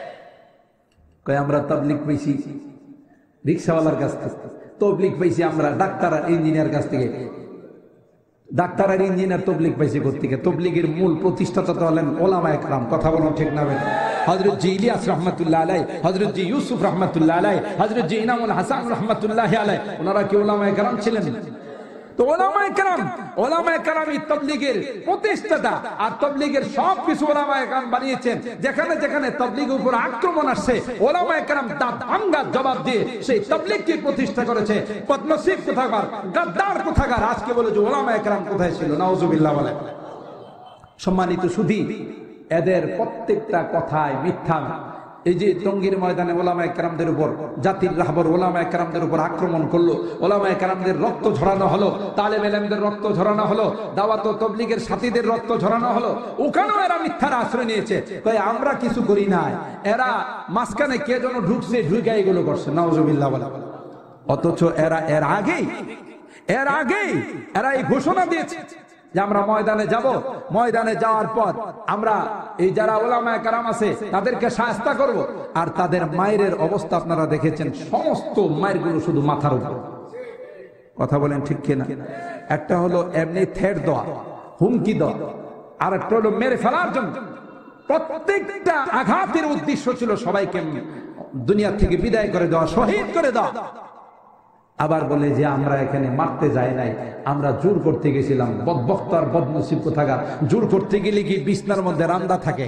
কয় আমরা তাবলিগ পাইছি রিক্সাওয়ালার কাছ থেকে, তবলিগ পাইছি আমরা ডাক্তার আর ইঞ্জিনিয়ার কাছ থেকে। ডাক্তার আর ইঞ্জিনিয়ার তবলিগ পাইছি কোত্থেকে? তবলিগের মূল প্রতিষ্ঠাতা তো হলেন ওলামায়ে কেরাম। কথা বলুন ঠিক না বেটা? হযরত জি ইলিয়াস রাহমাতুল্লাহ আলাইহি, হযরত জি ইউসুফ রাহমাতুল্লাহ আলাইহি, হযরত জি ইনামুল হাসান রাহমাতুল্লাহ আলাইহি, ওনারা কি ওলামায়ে কেরাম ছিলেন? তো ওলামায়ে কেরাম, ওলামায়ে কেরামই তাবলীগের প্রতিষ্ঠাতা। আর তাবলীগের সব কিছু ওলামায়ে কেরাম বানিয়েছেন। যেখানে যেখানে তাবলীগের উপর আক্রমণ আসছে, ওলামায়ে কেরাম দাঁত ভাঙা জবাব দিয়ে সেই তাবলীগকে প্রতিষ্ঠা করেছে। বদনসিব কোথাকার, গাদ্দার কোথাকার আজকে বলে যে ওলামায়ে কেরাম কোথায় ছিল? নাউজুবিল্লাহ বলে। সম্মানিত সুধী, এদের প্রত্যেকটা কথায় মিথ্যা। এই যে টঙ্গীর ময়দানে ওলামায়ে কেরামদের উপর, জাতির রাহবর ওলামায়ে কেরামদের উপর আক্রমণ করলো, ওলামায়ে কেরামদের রক্ত ঝরানো হলো, তালেব ইলমদের রক্ত ঝরানো হলো, দাওয়াত ও তাবলীগের সাথীদের রক্ত ঝরানো হলো, ওখানেও এরা মিথ্যার আশ্রয় নিয়েছে। কই আমরা কিছু করি নাই, এরা মাঝখানে কে যেন ঢুকছে, ঢুকে এগুলো করছে। নাউজুবিল্লাহ বলে। অথচ এরা এর আগেই এর আগেই এরা এই ঘোষণা দিয়েছে যে আমরা ময়দানে যাব, ময়দানে যাওয়ার পর আমরা এই যারা ওলামায়ে কেরাম আছে তাদেরকে শায়েস্তা করব। আর তাদের মায়ের অবস্থা আপনারা দেখেছেন, সমস্ত মায়েরগুলো শুধু মাথার উপর। কথা বলেন ঠিক কিনা? একটা হলো এমনি থ্রেট দেওয়া, হুমকি দেওয়া, আর একটা হলো মেরে ফেলার জন্য। প্রত্যেকটা আঘাতের উদ্দেশ্য ছিল সবাইকে দুনিয়া থেকে বিদায় করে দেওয়া, শহীদ করে দেওয়া। আবার বলে যে আমরা এখানে মারতে যাই নাই, আমরা জোর করতে গেছিলাম। বদবক্তার বদনসিব কোথাকার, জোর করতে গেলে কি বিছনার মধ্যে রান্দা থাকে?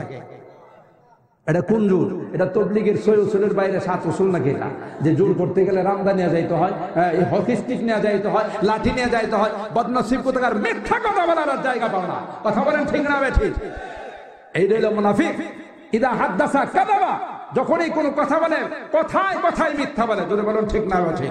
এটা কোন জোর? এটা তাবলীগের ছয় উসুলের বাইরে সাত উসুল নাকি? এটা যে জোর করতে গেলে রান্দা নিয়ে যাইতে হয়, হকি স্টিক নিয়ে যাইতে হয়, লাঠি নিয়ে যাইতে হয়। বদনসিব কোথাকার মিথ্যা কথা বলার জায়গা পাও না। কথা বলেন ঠিক না বেঠিক? এই হলো মুনাফিক। ইদা হাদ্দাসা কাযাবা, যখনই কোনো কথা বলে কথায় কথায় মিথ্যা বলে। যদি বলেন ঠিক না বেঠিক?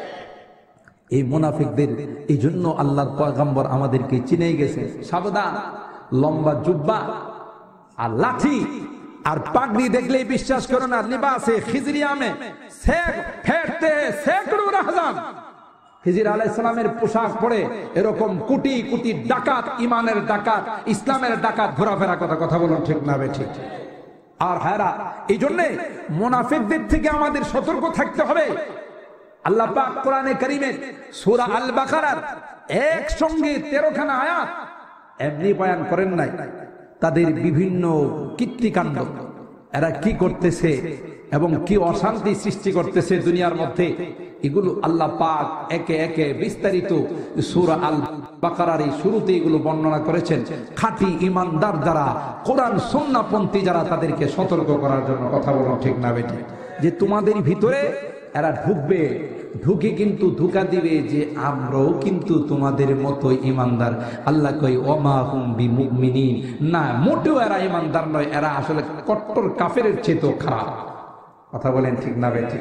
এই মুনাফিকদের এই জন্য আল্লাহর পয়গম্বর আমাদেরকে চিনেই গেছে। সাবধান, লম্বা জুব্বা আর লাঠি আর পাগড়ি দেখলেই বিশ্বাস করো না। লিবাসে খিজরিয়া মে শেখ ফেরতে সেকড়ো রাহজান, খিজির আলাইহিস সালামের পোশাক পরে এরকম কোটি কোটি ডাকাত, ইমানের ডাকাত, ইসলামের ডাকাত ঘোরাফেরা। কথা কথা বলুন ঠিক না বেঠিক? আর হায়রা, এই জন্য মুনাফিকদের থেকে আমাদের সতর্ক থাকতে হবে। আল্লাহ পাক কোরআনে কারীমের সূরা আল বাকারার একসঙ্গে তেরো খানা আয়াত এমনি বয়ান করেন নাই। তাদের বিভিন্ন কীর্তিকাণ্ড, এরা কি করতেছে এবং কি অশান্তি সৃষ্টি করতেছে দুনিয়ার মধ্যে, এগুলো আল্লাহ পাক একে একে বিস্তারিত সূরা আল বাকারার এই শুরুতে এগুলো বর্ণনা করেছেন। খাঁটি ইমানদার যারা, কোরআন সুন্নাহপন্থী যারা, তাদেরকে সতর্ক করার জন্য। কথা বলো ঠিক না বেটি? যে তোমাদের ভিতরে এরা ঢুকবে, ঢুকে কিন্তু ধোঁকা দিবে যে আমরাও কিন্তু তোমাদের মতো ইমানদার। আল্লাহ কই ওমা হুম বিমুমিনিন, না মোটেও এরা ইমানদার নয়, এরা আসলে কট্টর কাফেরের চেয়েও খারাপ। কথা বলেন ঠিক না বেঠিক?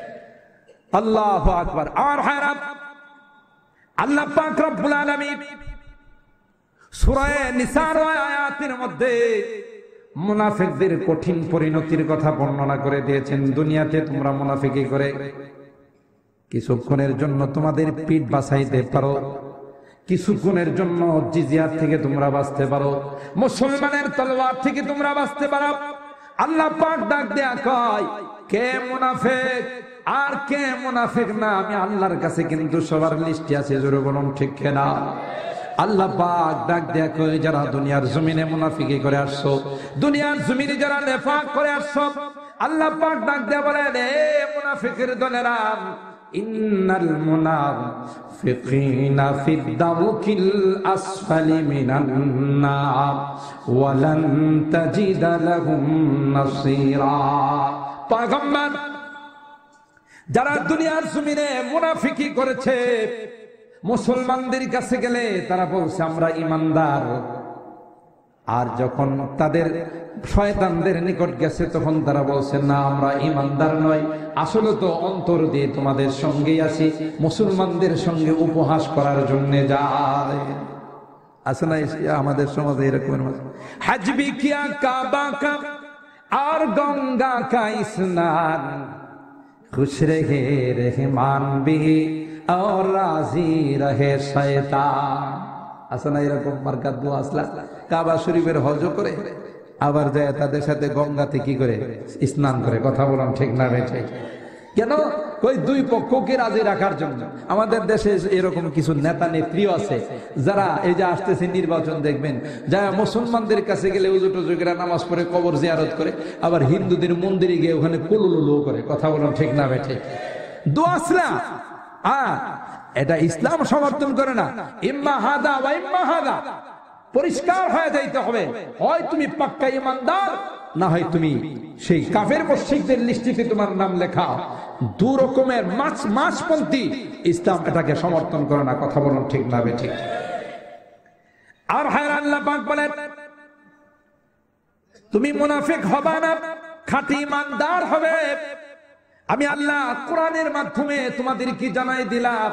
আল্লাহু আকবার। আর হায়রাত, আল্লাহ পাক রব্বুল আলামিন সূরা নিসার আয়াতের মধ্যে মুনাফিকদের কঠিন পরিণতির কথা বর্ণনা করে দিয়েছেন। দুনিয়াতে তোমরা মুনাফিকি করে কিছুক্ষণের জন্য তোমাদের পিঠ বাঁচাইতে পারো, কিছুক্ষণের জন্য জিজিয়া থেকে তোমরা বাঁচতে পারো, মুসলমানের তলোয়ার থেকে তোমরা বাঁচতে পারো। আল্লাহ পাক ডাক দেয়া কয়, কে মুনাফিক আর কে মুনাফিক না, আমি আল্লাহর কাছে কিন্তু সবার লিস্টে আছে। জোরে বলুন ঠিক কিনা? আল্লাহ পাক ডাক দেয়া কয়, যারা দুনিয়ার জমিনে মুনাফিকি করে আসছো, দুনিয়ার জমিনে যারা নেফাক করে আসছো, আল্লাহ পাক ডাক দেয়া বলে, রে মুনাফিকের দলেরা, ইন্নাল মুনাফিকিনা ফিদ দারকিল আসফালি মিনান নার ওয়া লান তাজিদা লাহুম নাসীরা। পয়গম্বর, যারা দুনিয়ার জমিনে মুনাফিকি করেছে, মুসলমানদের কাছে গেলে তারা বলছে আমরা ইমানদার, আর যখন তাদের শয়তানদের নিকট গেছে তখন তারা বলছে না আমরা ইমানদার নয়, আসলে তো অন্তর দিয়ে তোমাদের সঙ্গে আছি, মুসলমানদের সঙ্গে উপহাস করার জন্য যায়। আছে না আমাদের সমাজে এরকম? হাজবি কিয়া কাবা কা আর গঙ্গা কা স্নান, খুশ রহে রহমান বিহি और राजी रहे शैतान। আছে না এরকম মার্কাত দোয়া? আসলা কাবা শরীফের হজ করে আবার যায় তাদের সাথে গঙ্গাতে কি করে স্নান করে। কথা বললাম ঠিক না বেঠে? কেন? ওই দুই পক্ষকে রাজি রাখার জন্য। আমাদের দেশে এরকম কিছু নেতা নেত্রীও আছে যারা এই যে আসতেছে নির্বাচন, দেখবেন যারা মুসলমানদের কাছে গেলে উজু টুজু করে নামাজ পড়ে কবর জিয়ারত করে, আবার হিন্দুদের মন্দিরে গিয়ে ওখানে কুলুলুলু করে। কথা বললাম ঠিক না বেঠে? দোয়াসলা আ এটা ইসলাম সমর্থন করে না। ইম্মা হাদা ওয়া ইম্মা হাদা, পরিষ্কার হয়ে যাইতে হবে। হয় তুমি পাক্কা ইমানদার, না হয় তুমি সেই কাফের মুশরিকদের লিস্টিতে তোমার নাম লেখা। দু রকমের মাছ মাছপন্থী ইসলাম এটাকে সমর্থন করে না। কথা বলুন ঠিক না বেঠিক? আর হায় আল্লাহ পাক বলেন, তুমি মুনাফিক হবে না, খাঁটি ইমানদার হবে। আমি আল্লাহ কোরআনের মাধ্যমে তোমাদেরকে জানাই দিলাম,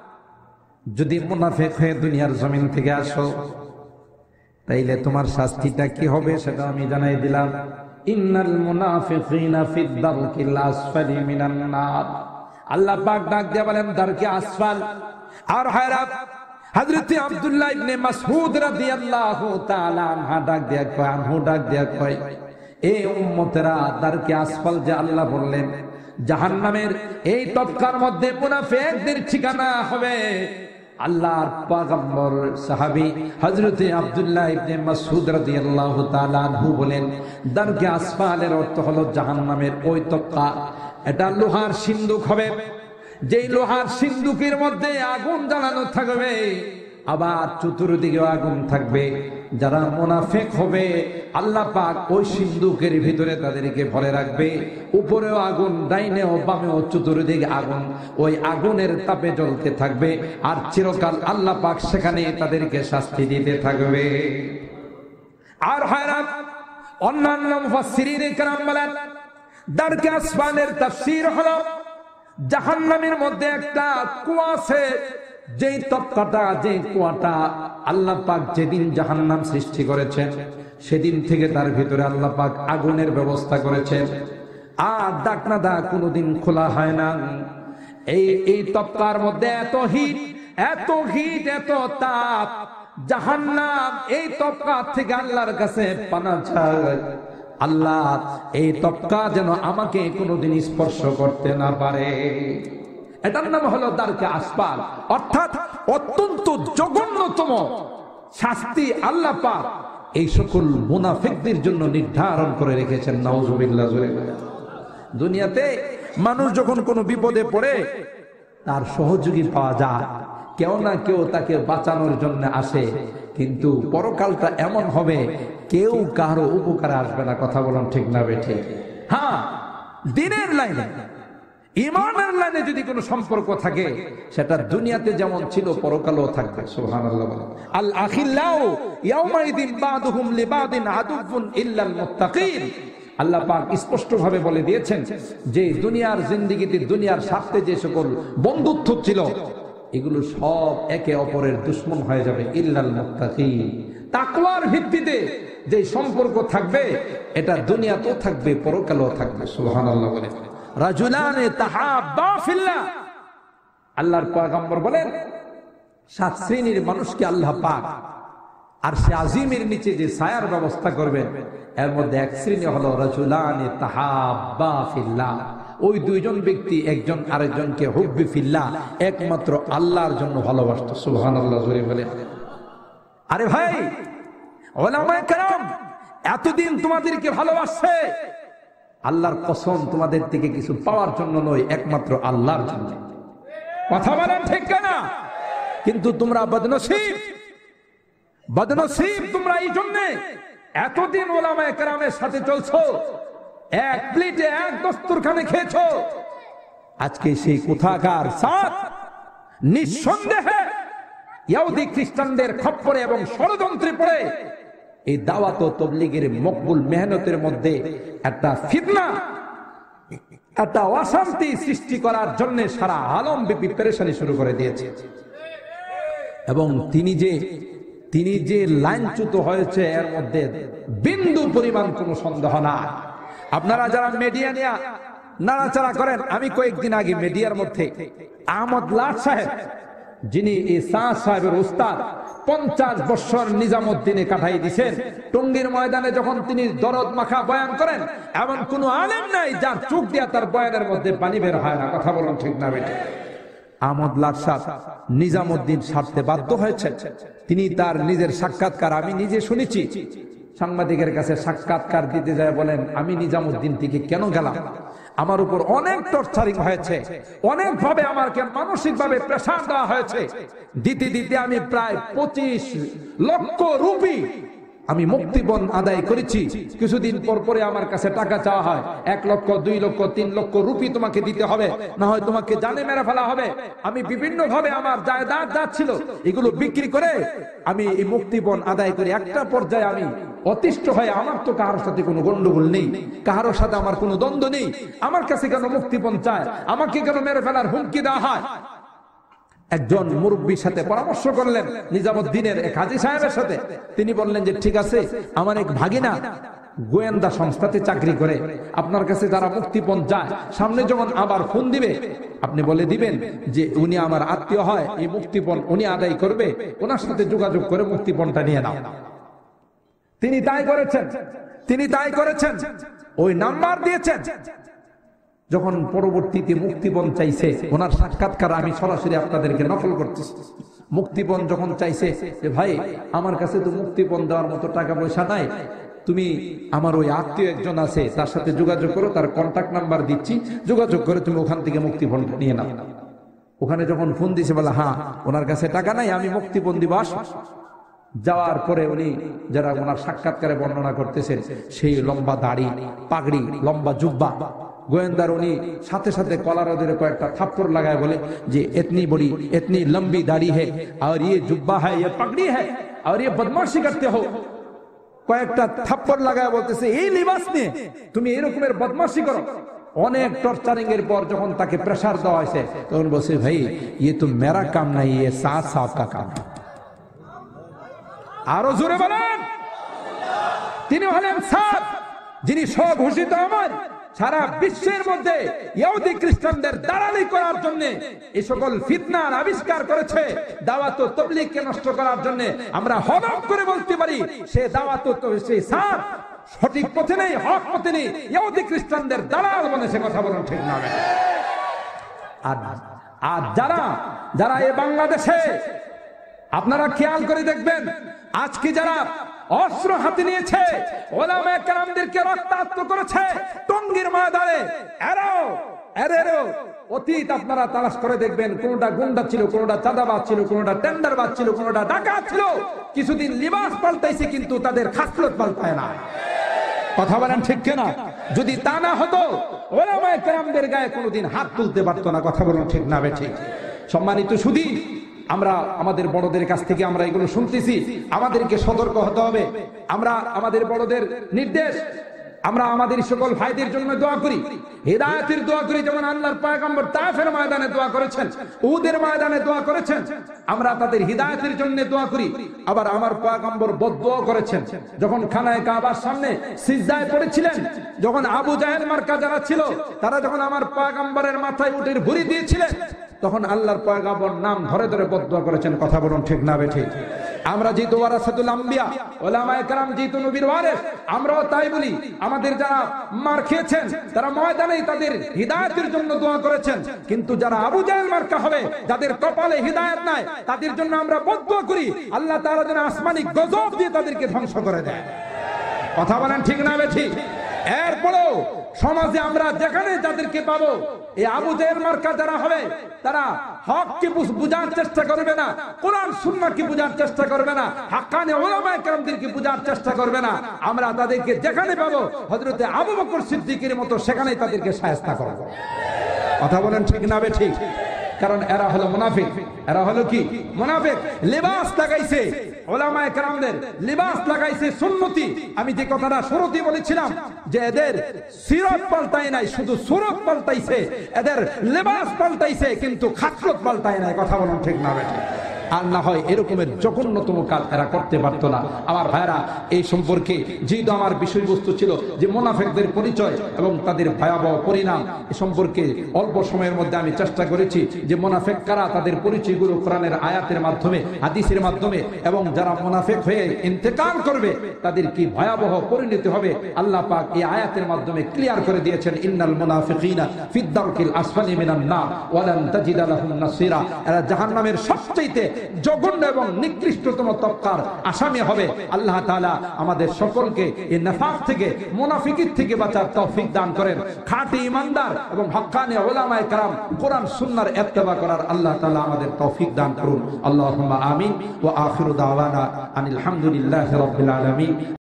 যদি মুনাফিক হয়ে দুনিয়ার জমিন থেকে আসো তাইলে তোমার শাস্তিটা কি হবে সেটা আমি জানাই দিলাম। ইন্নাল মুনাফিকিনা ফিদ দারকিল আসফালি মিনান নার। আল্লাহ পাক ডাক দিয়ে বলেন দারকে আসফাল। আর হায়রাত হযরত আব্দুল্লাহ ইবনে মাসউদ রাদিয়াল্লাহু তাআলা আনহু ডাক দিয়ে কয় আনহু ডাক দিয়ে কয় এই উম্মতেরা দারকে আসফাল যে আল্লাহ বললেন, জাহান্নামের এই তবকার মধ্যে মুনাফিকদের ঠিকানা হবে। আল্লাহর পয়গম্বর সাহাবী হযরত আব্দুল্লাহ ইবনে মাসউদ রাদিয়াল্লাহু তাআলা আনহু বলেন, দারকে আসফালের অর্থ হলো জাহান্নামের ওই তবকা। এটা লোহার সিন্দুক হবে, যেই লোহার সিন্দুকের মধ্যে আগুন জ্বালানো থাকবে, আবার চতুর্দিকে আগুন থাকবে। যারা মুনাফিক হবে আল্লাহ পাক ওই সিন্দুকের ভিতরে তাদেরকে ভরে রাখবে। উপরেও আগুন, ডাইনেও বামেও চতুর্দিকে আগুন, ওই আগুনের তাপে জ্বলতে থাকবে। আর চিরকাল আল্লাহ পাক সেখানে তাদেরকে শাস্তি দিতে থাকবে। আর হয়রান অন্যান্য মুফাসসিরিন کرام বলেন, দারকে আসফালের তাফসীর হলো জাহান্নামের মধ্যে একটা কুয়া আছে, যেই তবকাটা, যেই কুয়াটা আল্লাহ পাক যেদিন জাহান্নাম সৃষ্টি করেছেন সেদিন থেকে তার ভিতরে আল্লাহ পাক আগুনের ব্যবস্থা করেছেন। আর ডাকনা দা কোনোদিন খোলা হয় না। এই এই তবকার মধ্যে এত হিট, এত হিট, এত তাপ, জাহান্নাম এই তবকা থেকে আল্লাহর কাছে পানা চায়, আল্লাহ এই তবকা যেন আমাকে কোনোদিন স্পর্শ করতে না পারে। এটার নাম হলো দারকে আসফাল, অর্থাৎ অত্যন্ত জঘন্যতম শাস্তি আল্লাহ পাক এই সকল মুনাফিকদের জন্য নির্ধারণ করে রেখেছেন। নাউজুবিল্লাহ। দুনিয়াতে মানুষ যখন কোনো বিপদে পড়ে তার সহযোগী পাওয়া যায়, কেউ না কেউ তাকে বাঁচানোর জন্য আসে, কিন্তু পরকালটা এমন হবে কেউ কারো উপকারে আসবে না। কথা বলুন ঠিক না বেঠিক? হ্যাঁ, দিনের লাইনে, ঈমানের লাইনে যদি কোনো সম্পর্ক থাকে সেটা দুনিয়াতে যেমন ছিল পরকালেও থাকবে। সুবহানাল্লাহ। আল আখিল্লাউ ইয়াউমাইদিন বাদুহুম লিবাদিন আদুউন ইল্লাল মুত্তাকিন। আল্লাহ পাক স্পষ্ট ভাবে বলে দিয়েছেন যে দুনিয়ার জিন্দেগিতে, দুনিয়ার স্বার্থে যে সকল বন্ধুত্ব ছিল এগুলো সব একে অপরের দুশমন হয়ে যাবে। ইল্লাল মুত্তাকিন, তাকওয়ার ভিত্তিতে যে সম্পর্ক থাকবে এটা দুনিয়াতেও থাকবে, পরকালেও থাকবে। সুবহানাল্লাহ। বলে রাজুলানে তাহাব্বা ফিল্লাহ, আল্লাহর পয়গম্বর বলেন সাত শ্রেণীর মানুষকে আল্লাহ পাক আর সে আজিমের নিচে যে ছায়ার ব্যবস্থা করবেন, এর মধ্যে এক শ্রেণী হলো রাজুলানে তাহাব্বা ফিল্লাহ। ওই দুইজন ব্যক্তি একজন আরেকজনকে হুব্বি ফিল্লাহ, একমাত্র আল্লাহর জন্য ভালোবাসতো। সুবহানাল্লাহ। বলে আরে ভাই, উলামায়ে কেরাম এতদিন তোমাদেরকে ভালোবাসছে, আল্লাহর কসম তোমাদের থেকে কিছু পাওয়ার জন্য নয়, একমাত্র আল্লাহর জন্য। কথা বলেন ঠিক না? কিন্তু তোমরা বদনসিব, বদনসিব তোমরা এই জন্য এতদিন উলামায়ে কেরামের সাথে চলছো, এক প্লেটে এক দস্তরখানে খেয়েছো, আজকে সেই কোথাকার সাথ নিঃসন্দেহে ইহুদি খ্রিস্টানদের খপ্পরে এবং ষড়যন্ত্রে পড়ে এই দাওয়াত ও তাবলীগের মকবুল মেহনতের মধ্যে একটা ফিতনা, একটা অশান্তি সৃষ্টি করার জন্য সারা আলম ব্যাপী পেরেশানি শুরু করে দিয়েছে। এবং তিনি যে তিনি যে লাইনচ্যুত হয়েছে এর মধ্যে বিন্দু পরিমাণ কোনো সন্দেহ না। আপনারা যারা মিডিয়া নিয়ে নাড়াচাড়া করেন, আমি কয়েকদিন আগে মিডিয়ার মধ্যে আহমদ লাট সাহেব যিনি এই শাহ সাহেবের উস্তাদ, পঞ্চাশ বছর নিজামুদ্দিনে কাটাই দিয়েছেন। টঙ্গীর ময়দানে যখন তিনি দরদ মাখা বয়ান করেন, এমন কোন আলেম নাই যার চোখ দিয়া তার বয়ানের মধ্যে পানি বের হয় না। কথা বলুন ঠিক না বেঠিক? আহমদ লারশাদ নিজামুদ্দিন ছাড়তে বাধ্য হয়েছে। তিনি তার নিজের সাক্ষাৎকার আমি নিজে শুনেছি, সাংবাদিকের কাছে সাক্ষাৎকার দিতে যায় বলেন, আমি নিজামুদ্দিন থেকে কেন গেলাম, আমার উপর অনেক টর্চারিং হয়েছে, অনেক ভাবে আমাকে মানসিক ভাবে প্রেসার দেওয়া হয়েছে। দিতে দিতে আমি প্রায় পঁচিশ লক্ষ রুপি আমি মুক্তিপণ আদায় করেছি। কিছুদিন পর পরে আমার কাছে টাকা চাওয়া হয়, এক লক্ষ দুই লক্ষ তিন লক্ষ রুপি তোমাকে দিতে হবে, না হয় তোমাকে জানে মেরে ফেলা হবে। আমি বিভিন্ন ভাবে আমার জায়দাদ যাচ্ছিল, এগুলো বিক্রি করে আমি এই মুক্তিপণ আদায় করি। একটা পর্যায়ে আমি অতিষ্ঠ হয়ে, আমার তো কারোর সাথে কোনো গন্ডগোল নেই, কারোর সাথে আমার কোনো দ্বন্দ্ব নেই, আমার কাছে কেন মুক্তিপণ চায়, আমাকে কেন মেরে ফেলার হুমকি দেওয়া হয়? একজন মুরব্বীর সাথে পরামর্শ করলেন, নিজামুদ্দিনের এক হাজী সাহেবের সাথে। তিনি বললেন যে ঠিক আছে, আমার এক ভাগিনা গোয়েন্দা সংস্থাতে চাকরি করে, আপনার কাছে যারা মুক্তিপণ চায় সামনে যখন আবার ফোন দিবে আপনি বলে দিবেন যে উনি আমার আত্মীয় হয়, এই মুক্তিপণ উনি আদায় করবে, ওনার সাথে যোগাযোগ করে মুক্তিপণটা নিয়ে নাও। তিনি তাই করেছেন, তিনি তাই করেছেন, ওই নাম্বার দিয়েছেন। যখন পরবর্তীতে মুক্তিপণ চাইছে, ওনার সাক্ষাৎকার আমি সরাসরি আপনাদেরকে নকল করতেছি। মুক্তিপণ যখন চাইছে যে ভাই আমার কাছে তো মুক্তিপণ দেওয়ার মতো টাকা পয়সা নাই, তুমি আমার ওই আত্মীয় একজন আছে তার সাথে যোগাযোগ করো, তার কন্ট্যাক্ট নাম্বার দিচ্ছি, যোগাযোগ করে তুমি ওখান থেকে মুক্তিপণ নিয়ে নাও। ওখানে যখন ফোন দিছে বলে হ্যাঁ ওনার কাছে টাকা নাই, আমি মুক্তিপণ দিব, আসো। যাওয়ার পরে উনি যারা ওনার সাক্ষাৎকারে বর্ণনা করতেছেন, সেই লম্বা দাড়ি, পাগড়ি, লম্বা জুব্বা, গোয়েন্দার উনি সাথে সাথে কলার ওদের কয়েকটা থাপ্পড় লাগায় বলে যে इतनी बड़ी इतनी लंबी दाढ़ी है और ये जुब्बा है, ये पगड़ी है और ये बदमाशी करते हो। কয়েকটা থাপ্পড় লাগায় বলতেছে এই লিবাস নিয়ে তুমি এরকমের বদমাশি করো। অনেক টর্চারিং এর পর যখন তাকে প্রেসার দেওয়া হয়েছে তখন বলছে ভাই ये तो मेरा काम नहीं, ये साथ साहब का काम है। আরো জোরে বলেন। তিনি হলেন সাদ, যিনি স্বঘোষিত আমার সারা বিশ্বের মধ্যে ইহুদি খ্রিস্টানদের দালালি করার জন্য এই সকল ফিতনার আবিষ্কার করেছে। দাওয়াত ও তাবলীগকে নষ্ট করার জন্য আমরা হলফ করে বলতে পারি সে দাওয়াত ও সেই সাদ সঠিক পথে নেই, হক পথে নেই, ইহুদি খ্রিস্টানদের দালাল বনেছে। কথা বলুন ঠিক না? আর আর যারা যারা এই বাংলাদেশে আপনারা খেয়াল করে দেখবেন, আজকে যারা অস্ত্র হাতে নিয়েছে, ওলামায়ে কেরামদেরকে রক্তাক্ত করেছে টঙ্গীর ময়দানে, এরাও এদেরও অতীত আপনারা তালাশ করে দেখবেন, কোনটা গুন্ডা ছিল, কোনটা চাঁদাবাজ ছিল, কোনটা টেন্ডারবাজ ছিল, কোনটা ডাকাত ছিল। কিছুদিন লিবাস পাল্টাইছে কিন্তু তাদের খাসলত পাল্টায় না। কথা বলেন ঠিক কিনা? যদি তা না হতো ওলামায়ে কেরামদের গায়ে কোনোদিন হাত তুলতে পারতো না। কথা বলুন ঠিক না বেঠিক? সম্মানিত সুধী, আমরা আমাদের বড়দের কাছ থেকে আমরা এগুলো শুনতেছি, আমাদেরকে সতর্ক হতে হবে। আমরা আমাদের বড়দের নির্দেশ, আমরা আমাদের সকল ভাইদের জন্য দোয়া করি, হিদায়াতের দোয়া করি, যেমন আল্লাহর পয়গম্বর তায়েফের ময়দানে দোয়া করেছেন, উহুদের ময়দানে দোয়া করেছেন, আমরা তাদের হিদায়াতের জন্য দোয়া করি। আবার আমার পয়গম্বর বদদোয়া করেছেন, যখন খানায়ে কাবার সামনে সিজদায় পড়েছিলেন, যখন আবু জাহেল মার্কা যারা ছিল তারা যখন আমার পয়গম্বরের মাথায় উটের ভুঁড়ি দিয়েছিলেন, তখন আল্লাহর পয়গম্বর নাম ধরে ধরে বদদোয়া করেছেন। কথা বলুন ঠিক না বেঠিক? আমরা যেহেতু ওয়ারাসাতুল আম্বিয়া, ওলামায়ে কেরাম যেহেতু নবীর ওয়ারিস, আমরাও তাই বলি। আমাদের যারা মার খেয়েছেন তারা ময়দানেই তাদের হিদায়াতের জন্য দোয়া করেছেন, কিন্তু যারা আবু জাহেল মার্কা হবে, যাদের কপালে হিদায়াত নাই, তাদের জন্য আমরা বদদোয়া করি আল্লাহ তাআলা যেন আসমানি গজব দিয়ে তাদেরকে ধ্বংস করে দেয়। কথা বলেন ঠিক না বেঠিক? এরপরেও সমাজে আমরা যেখানে যাদেরকে পাবো, এই আবু জাহেল মার্কা যারা হবে তারা হককে বুঝার চেষ্টা করবে না, কোরআন সুন্নাহকে বুঝার চেষ্টা করবে না, হাক্কানি উলামায়ে কেরামদেরকে বুঝার চেষ্টা করবে না। আমরা তাদেরকে যেখানে পাবো হযরতে আবু বকর সিদ্দিকের মতো সেখানেই তাদেরকে শায়েস্তা করব। কথা বলেন ঠিক না বেঠিক? কারণ এরা হলো মুনাফিক। এরা হলো কি? মুনাফিক। লিবাস লাগাইছে ওলামায়ে কেরামদের, লিবাস লাগাইছে সুন্নতি। আমি যে কথাটা শুরুতেই বলেছিলাম যে এদের সিরত পাল্টায় নাই, শুধু সুরত পাল্টাইছে, এদের লিবাস পাল্টাইছে কিন্তু খাসলত পাল্টায় নাই। কথা বলুন ঠিক না বেঠিক? আর না হয় এরকমের জঘন্যতম কাজ এরা করতে পারত না। আমার ভাইরা, এই সম্পর্কে যেহেতু আমার বিষয়বস্তু ছিল যে মুনাফিকদের পরিচয় এবং তাদের ভয়াবহ পরিণাম, এ সম্পর্কে অল্প সময়ের মধ্যে আমি চেষ্টা করেছি যে মুনাফিক কারা, তাদের পরিচয়গুলো কোরআনের আয়াতের মাধ্যমে, হাদিসের মাধ্যমে, এবং যারা মুনাফিক হয়ে ইন্তেকাল করবে তাদের কি ভয়াবহ পরিণতি হবে আল্লাহ পাক এই আয়াতের মাধ্যমে ক্লিয়ার করে দিয়েছেন। ইন্নাল মুনাফিকিনা ফিদ দারকিল আসফালি মিনান নার ওয়া লান তাজিদা লাহুম নাসিরা। এরা জাহান্নামের সবচেয়ে জঘন্য এবং নিকৃষ্টতম তবকার আসামি হবে। আল্লাহ তাআলা আমাদের সকলকে এই নিফাক থেকে, মুনাফিকির থেকে বাঁচার তৌফিক দান করেন। খাঁটি ঈমানদার এবং হক্কানি উলামায়ে কেরাম কোরআন সুন্নাহর ইত্তেবা করার আল্লাহ তাআলা আমাদের তৌফিক দান করুন। আল্লাহুম্মা আমিন ওয়া আখিরু দাওয়ানা আনিল হামদুলিল্লাহি রাব্বিল আলামিন।